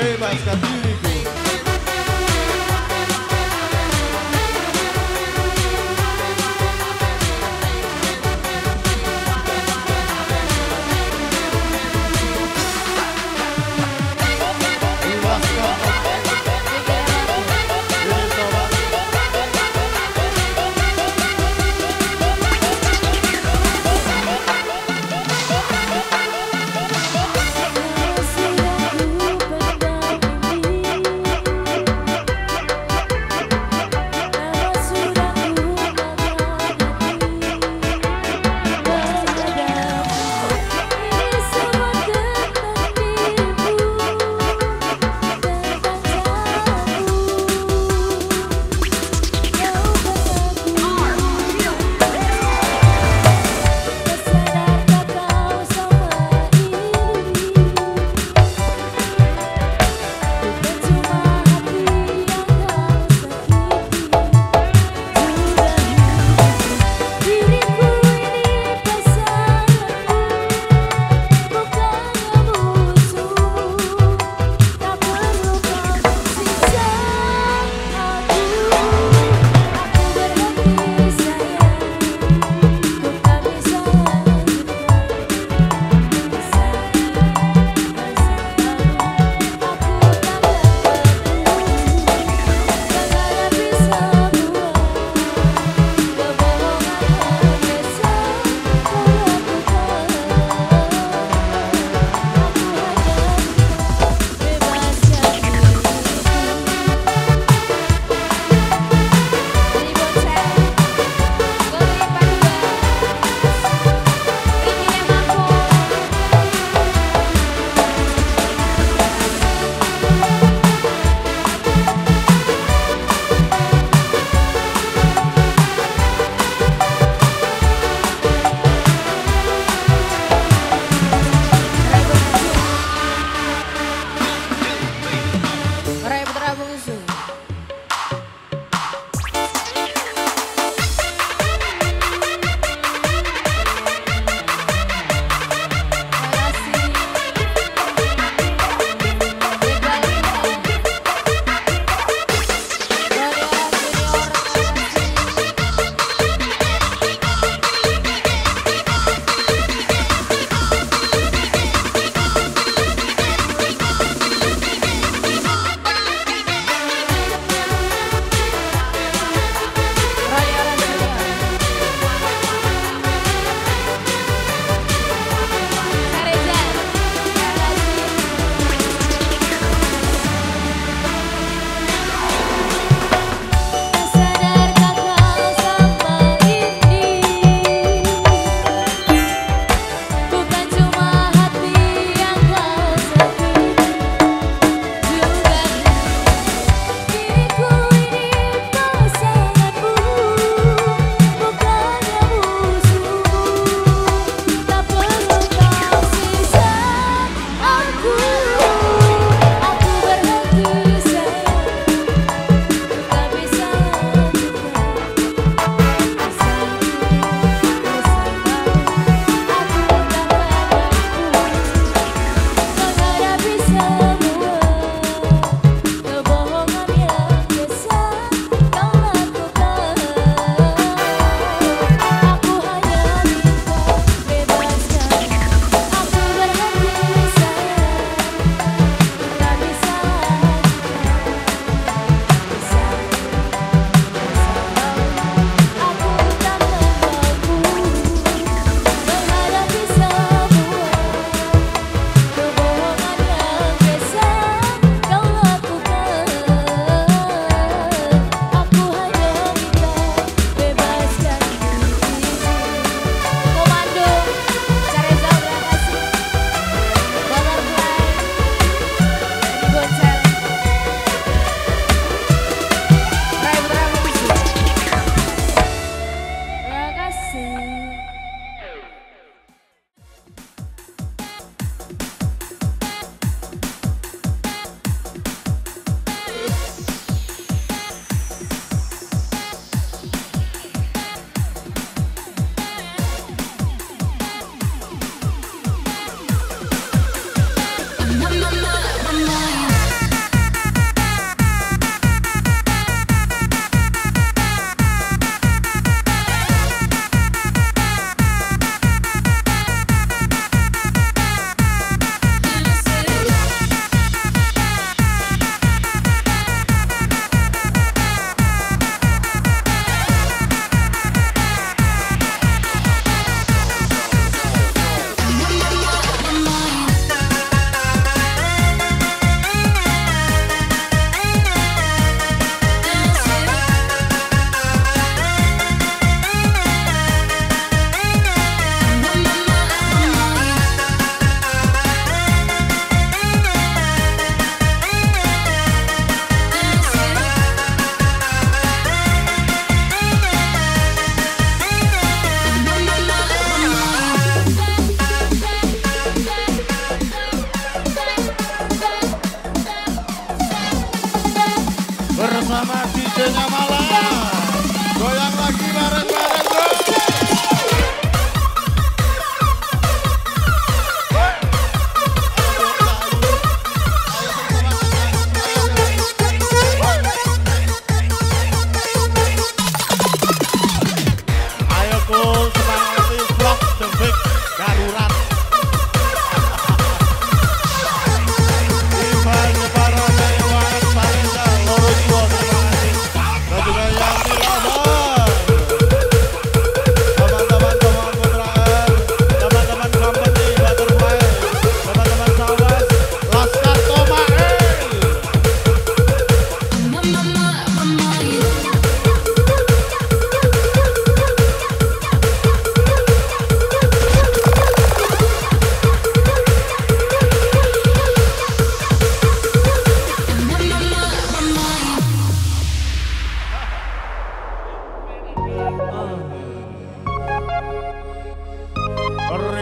bebaskan diriku. Sudah ku pendam ini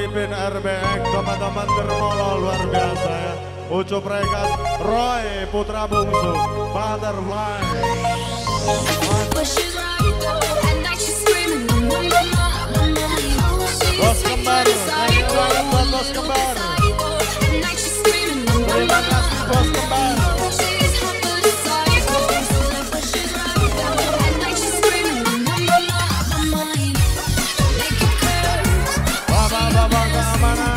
Pemimpin R B X, teman-teman Dermolo luar biasa ya. Ucup Rekas, Roy Putra Bungsu, Butterfly. Bos kembar, nyanyi lagu buat bos kembar. Terima kasih bos kembar. Bapak-bapak keamanan.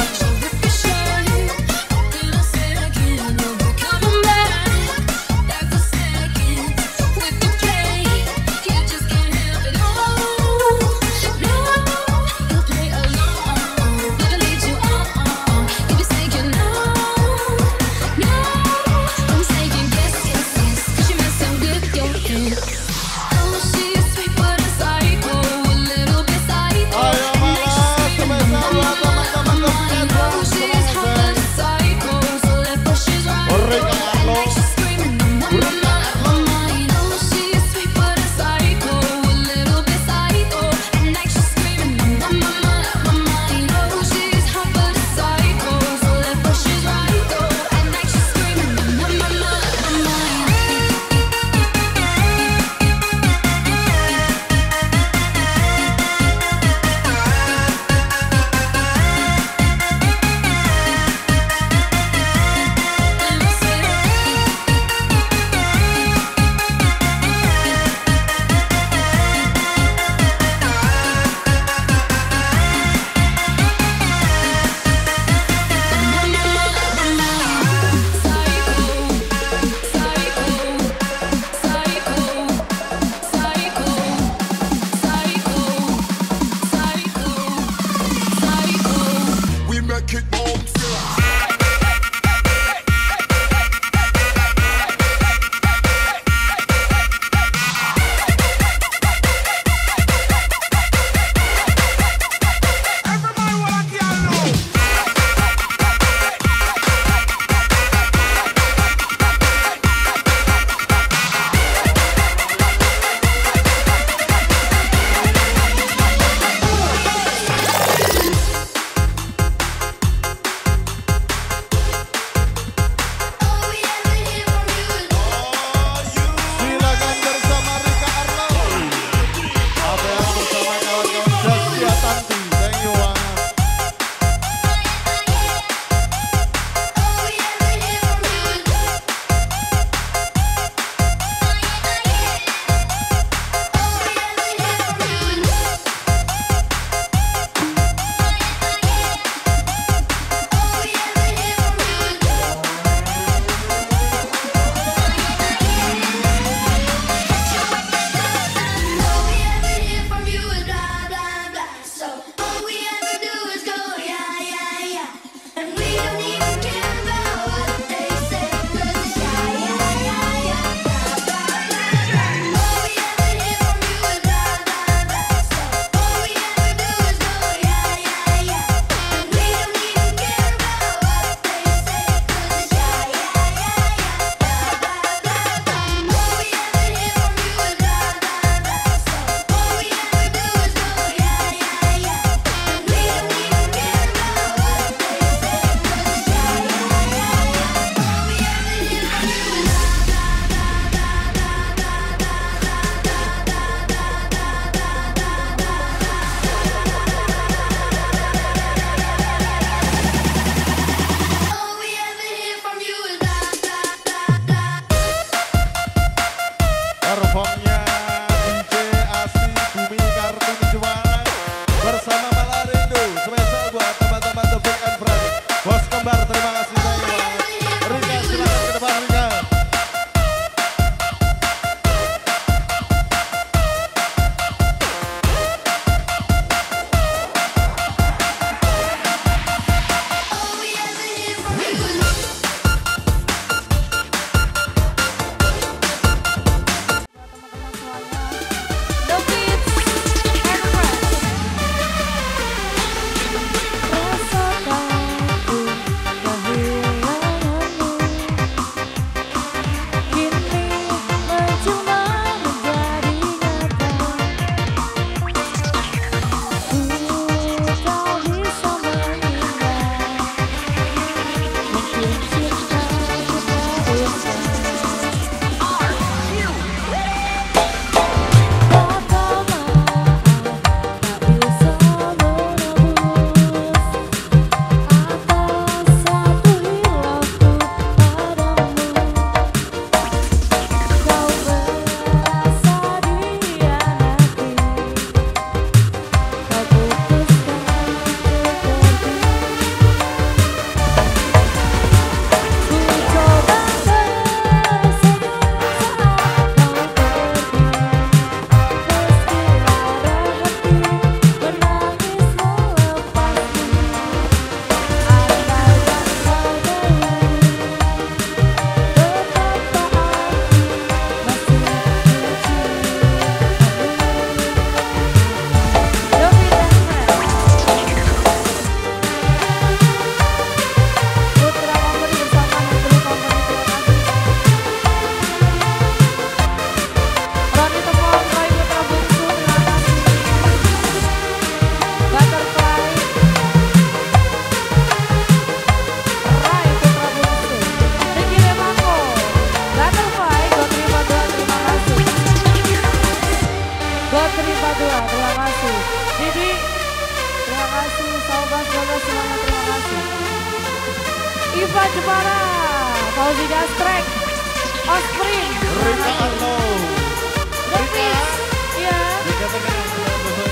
Gotri Padua, terima kasih. Didi, terima kasih. Sahabat sahabat semuanya, terima kasih. Iva Jepara, Fauzi Gastrek, Ospring, Rika Arno. Rika, iya. Rika tekan yang sudah besok.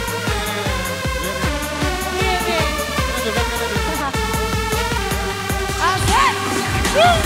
Iya, iya. Juga kan ada. Asik. Woo.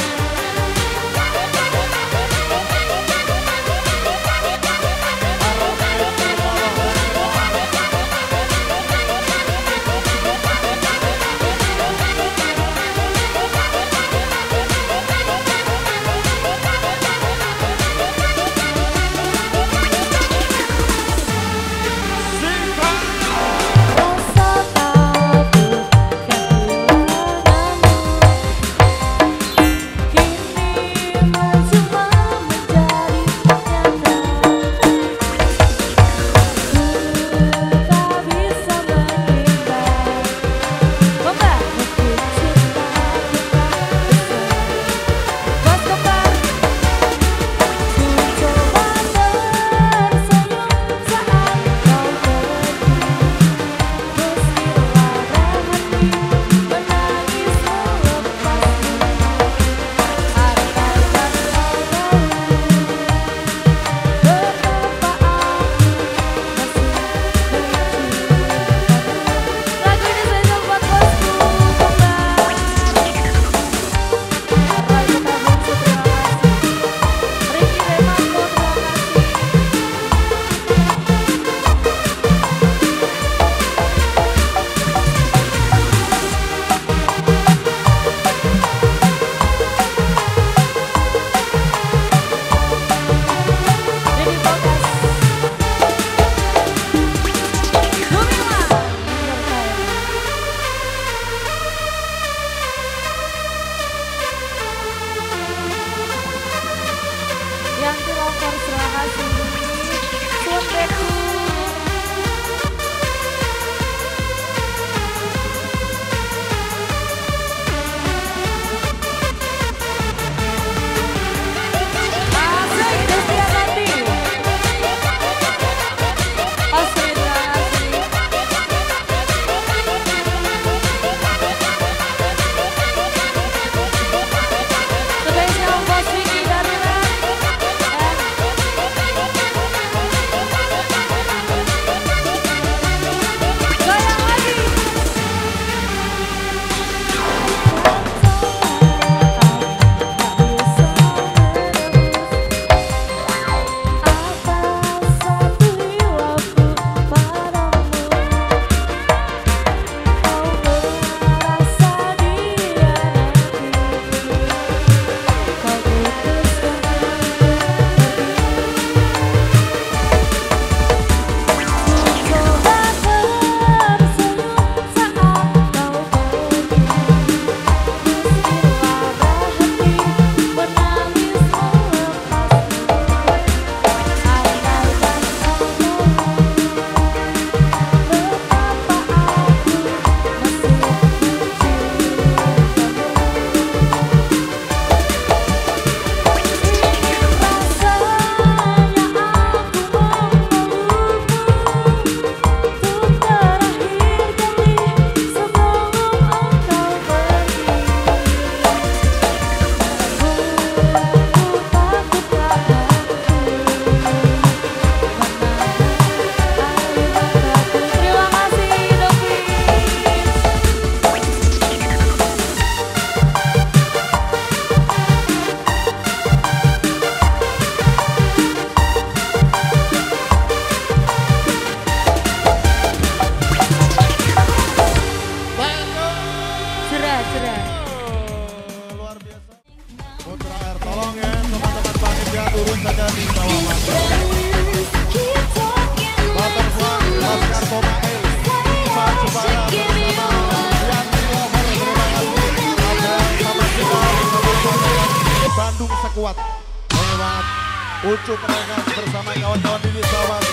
kuat. Lewat ucup mereka bersama kawan-kawan ini sahabat.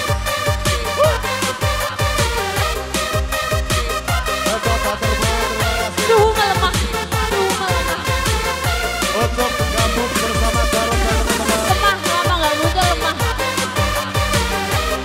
Duh melemah, duh melemah. Untuk gabung bersama Garut dan teman-teman. Lemah, lama gak muncul lemah.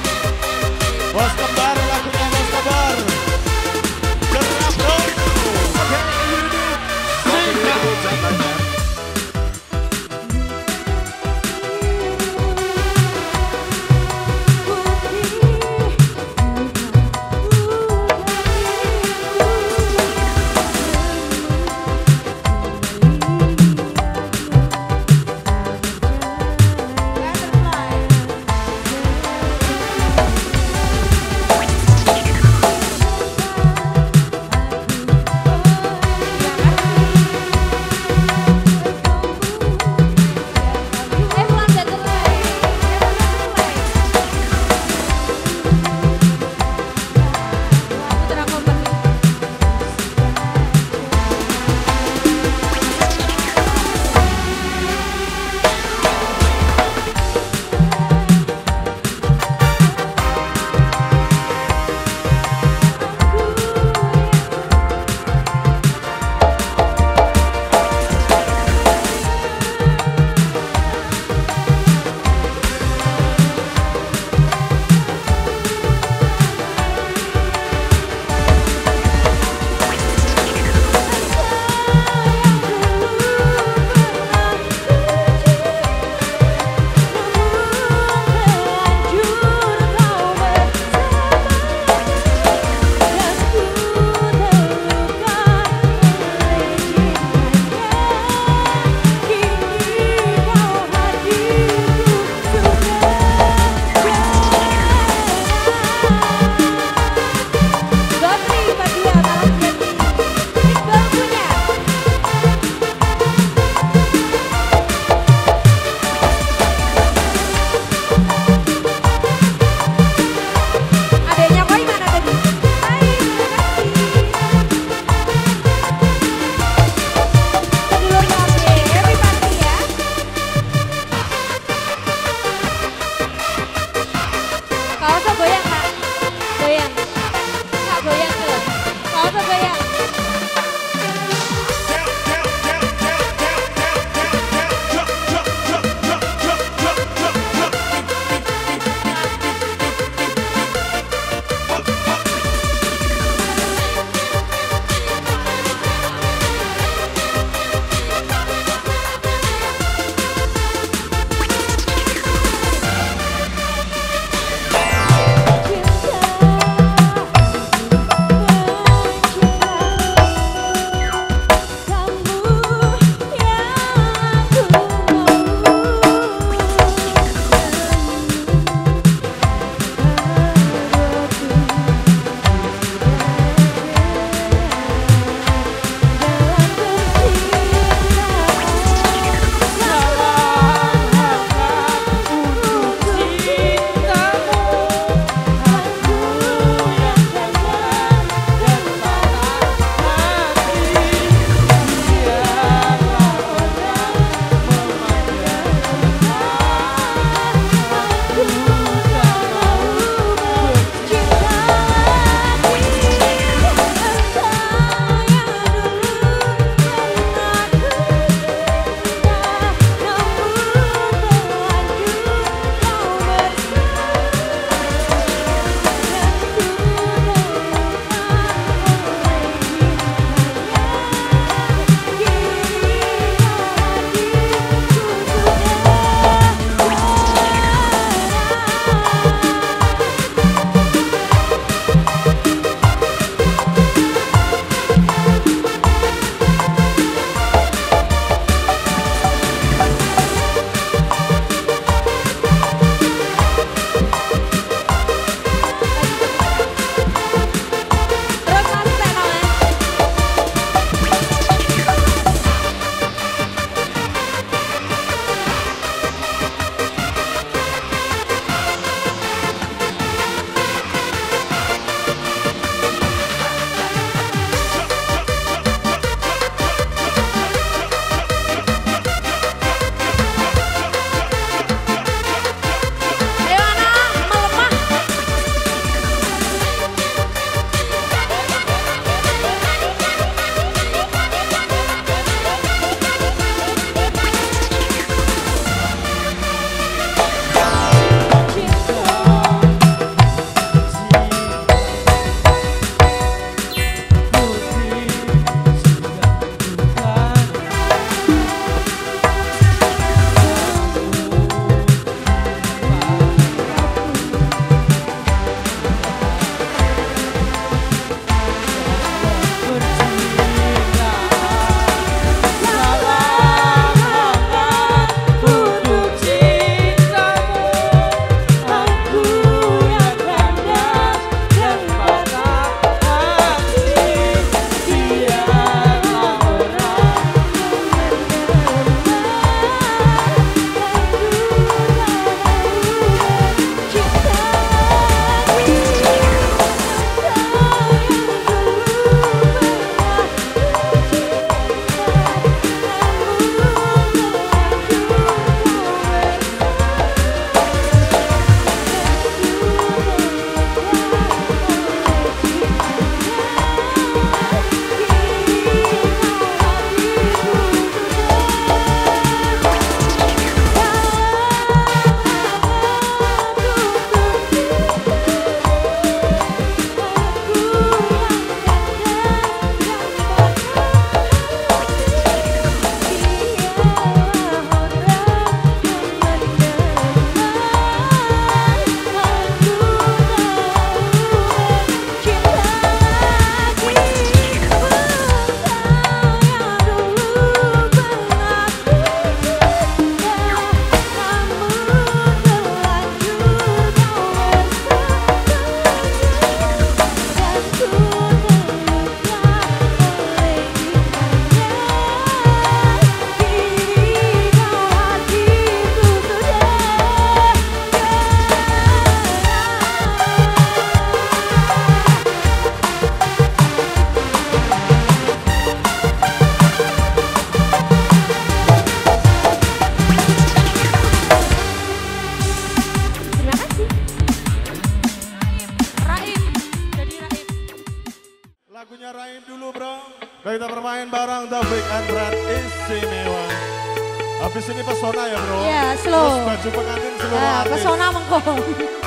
Lagunya Rain dulu bro. Dan kita bermain bareng The Big and Brand istimewa. Habis ini pesona ya bro. Iya, slow. Terus baju pengantin seluruh Ya, artis. pesona mengkong.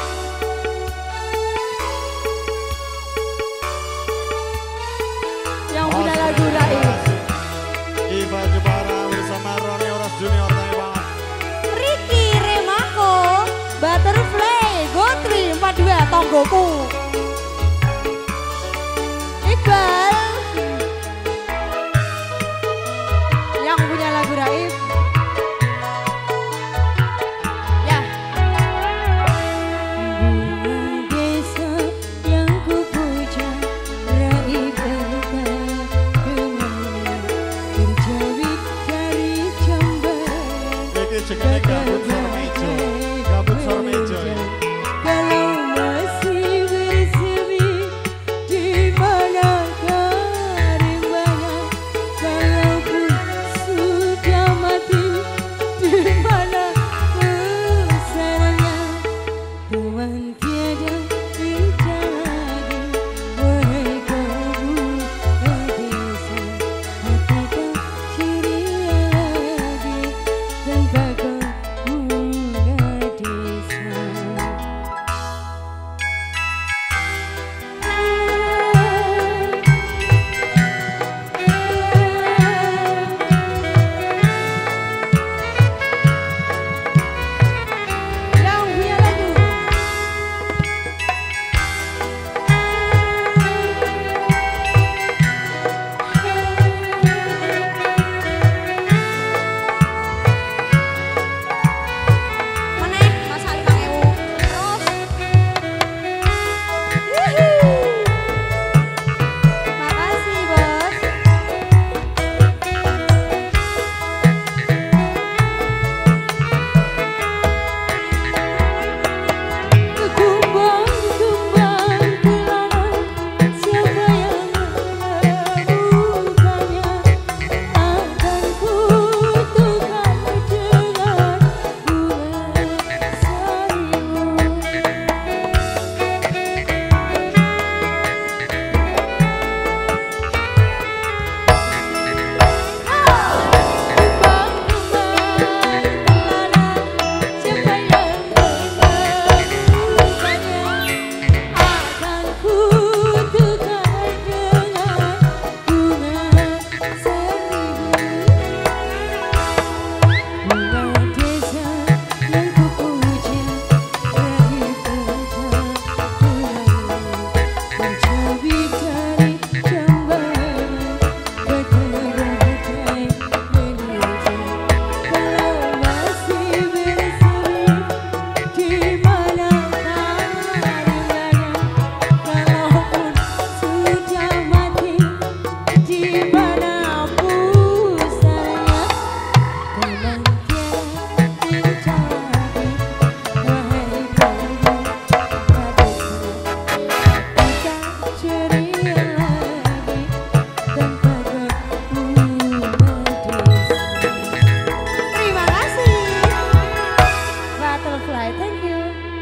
Yang punya lagu Rain. Iva Jepara bersama Roni Oras Junior, thank you banget. Ricky Remako, Butterfly, Gotri empat dua Tonggoku. Iqbal yang punya lagu Raif. Ya. Bunga desa yang ku puja, Raif datang kemana, terjawab dari jamban. Iki jenenge gabut sormejo, gabut sormejo ya. Kalau masih bersemi di manakah rimanya, kalaupun sudah mati di mana kesannya, teman tiada dicari, wahai kamu desa, hati tak ceria lagi tanpa bunga desa. Yang punya lagu. Meneh Mas Ali Pangewu. Terus. Yuhu. Makasih bos. Kumbang-kumbang kelana, siapa yang menemukannya, akan kutukar dengan bunga sarimu. Terima kasih. Butterfly, thank you.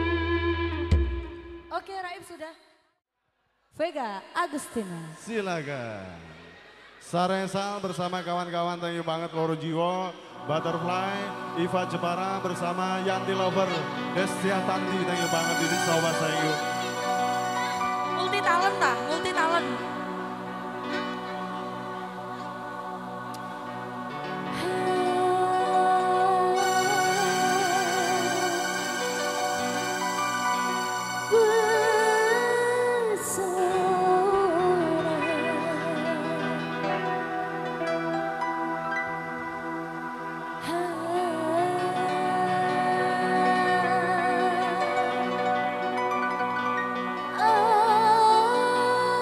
Oke, Raif sudah. Vega Agustina. Silakan. Saresa bersama kawan-kawan, thank you banget Loro Jiwo, Butterfly, Iva Jepara bersama Yanti Lover, Destia Tanti, thank you banget ini sobat thank you. Multi talent tah, multi talent. Oh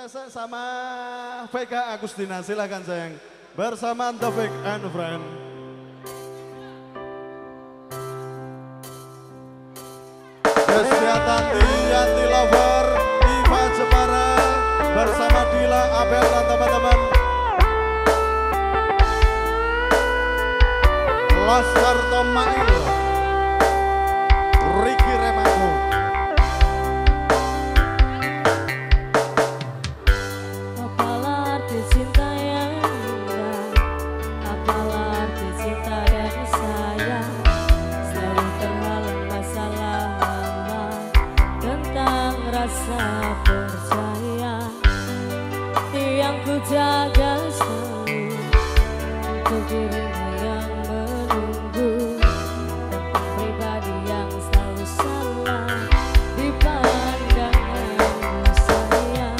Rese sama Vega Agustina, silakan sayang. Bersama The Vic and Friend. Destiatanti, Yanti Lover, Iva Jepara, bersama Dila, Abel dan teman-teman. Laskar Tomail, Ricky Remaku. Apalah arti cinta yang indah, apalah arti cinta dan sayang, selalu terhalang masalah lama tentang rasa percaya yang ku jaga selalu untuk dirimu yang menunggu, tentang pribadi yang selalu salah di pandanganmu sayang.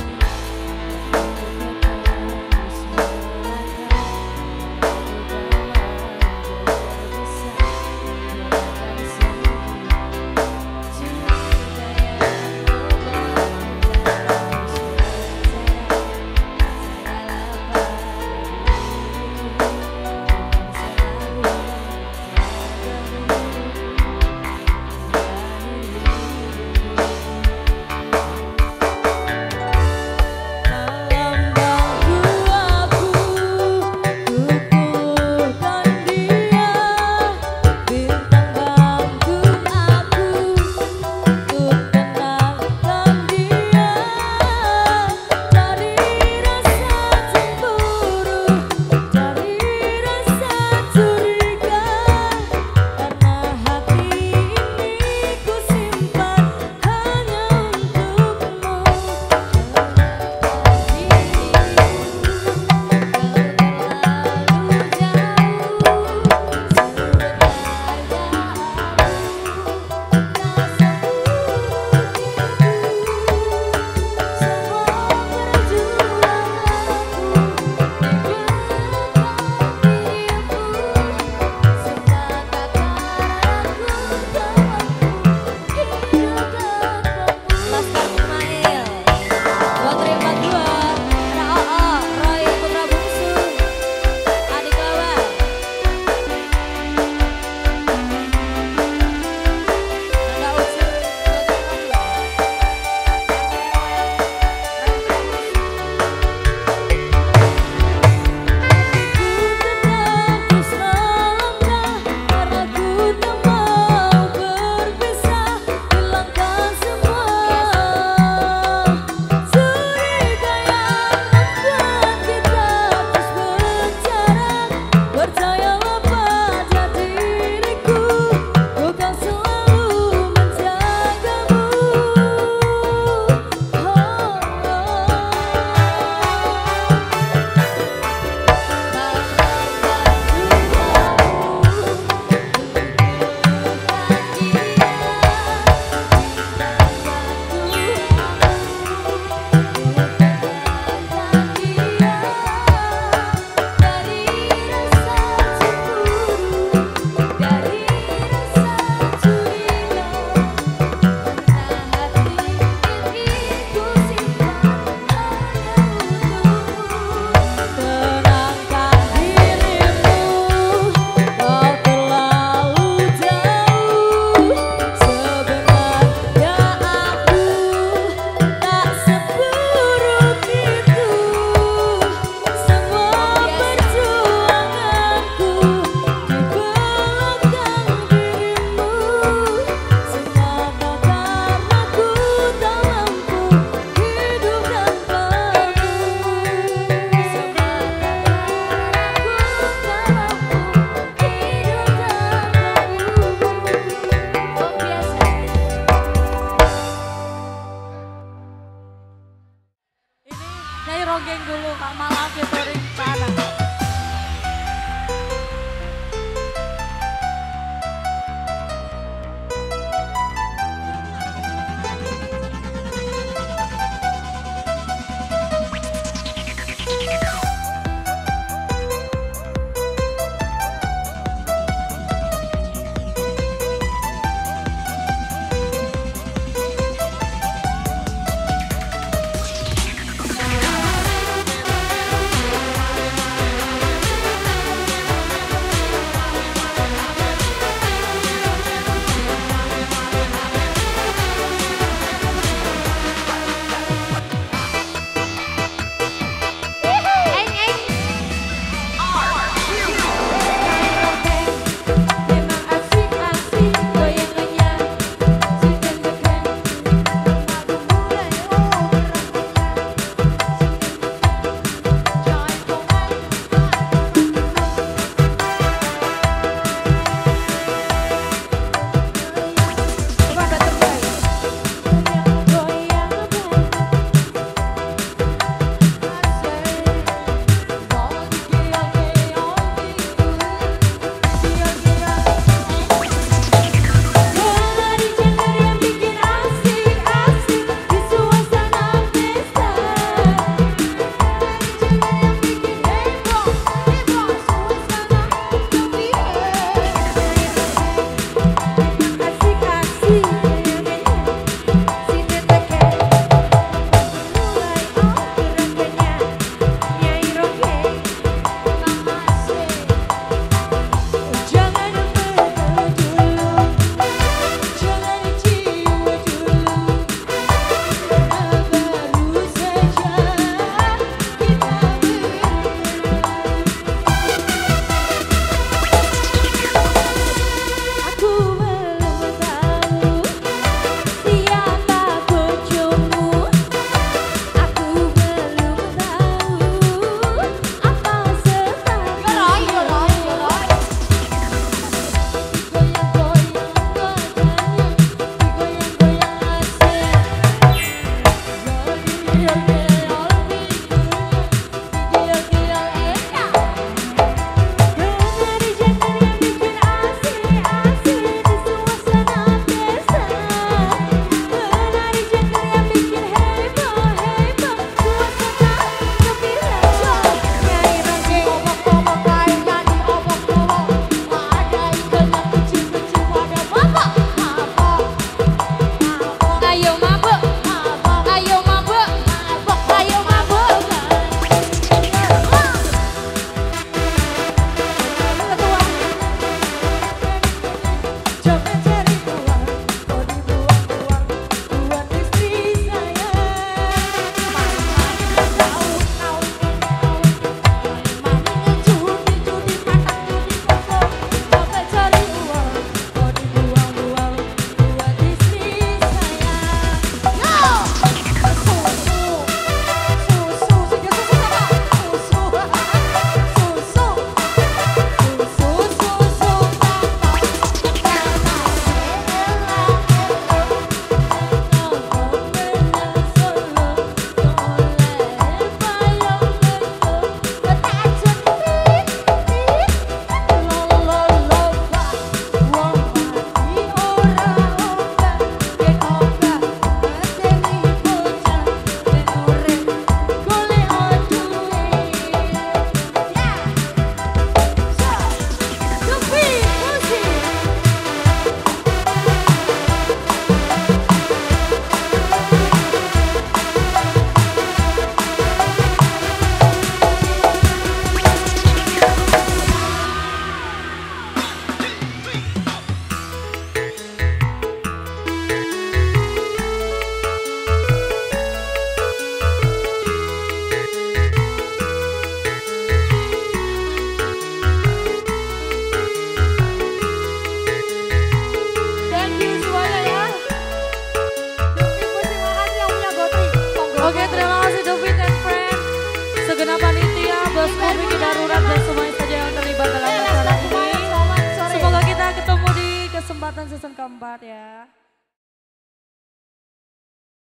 kesempatan season keempat ya.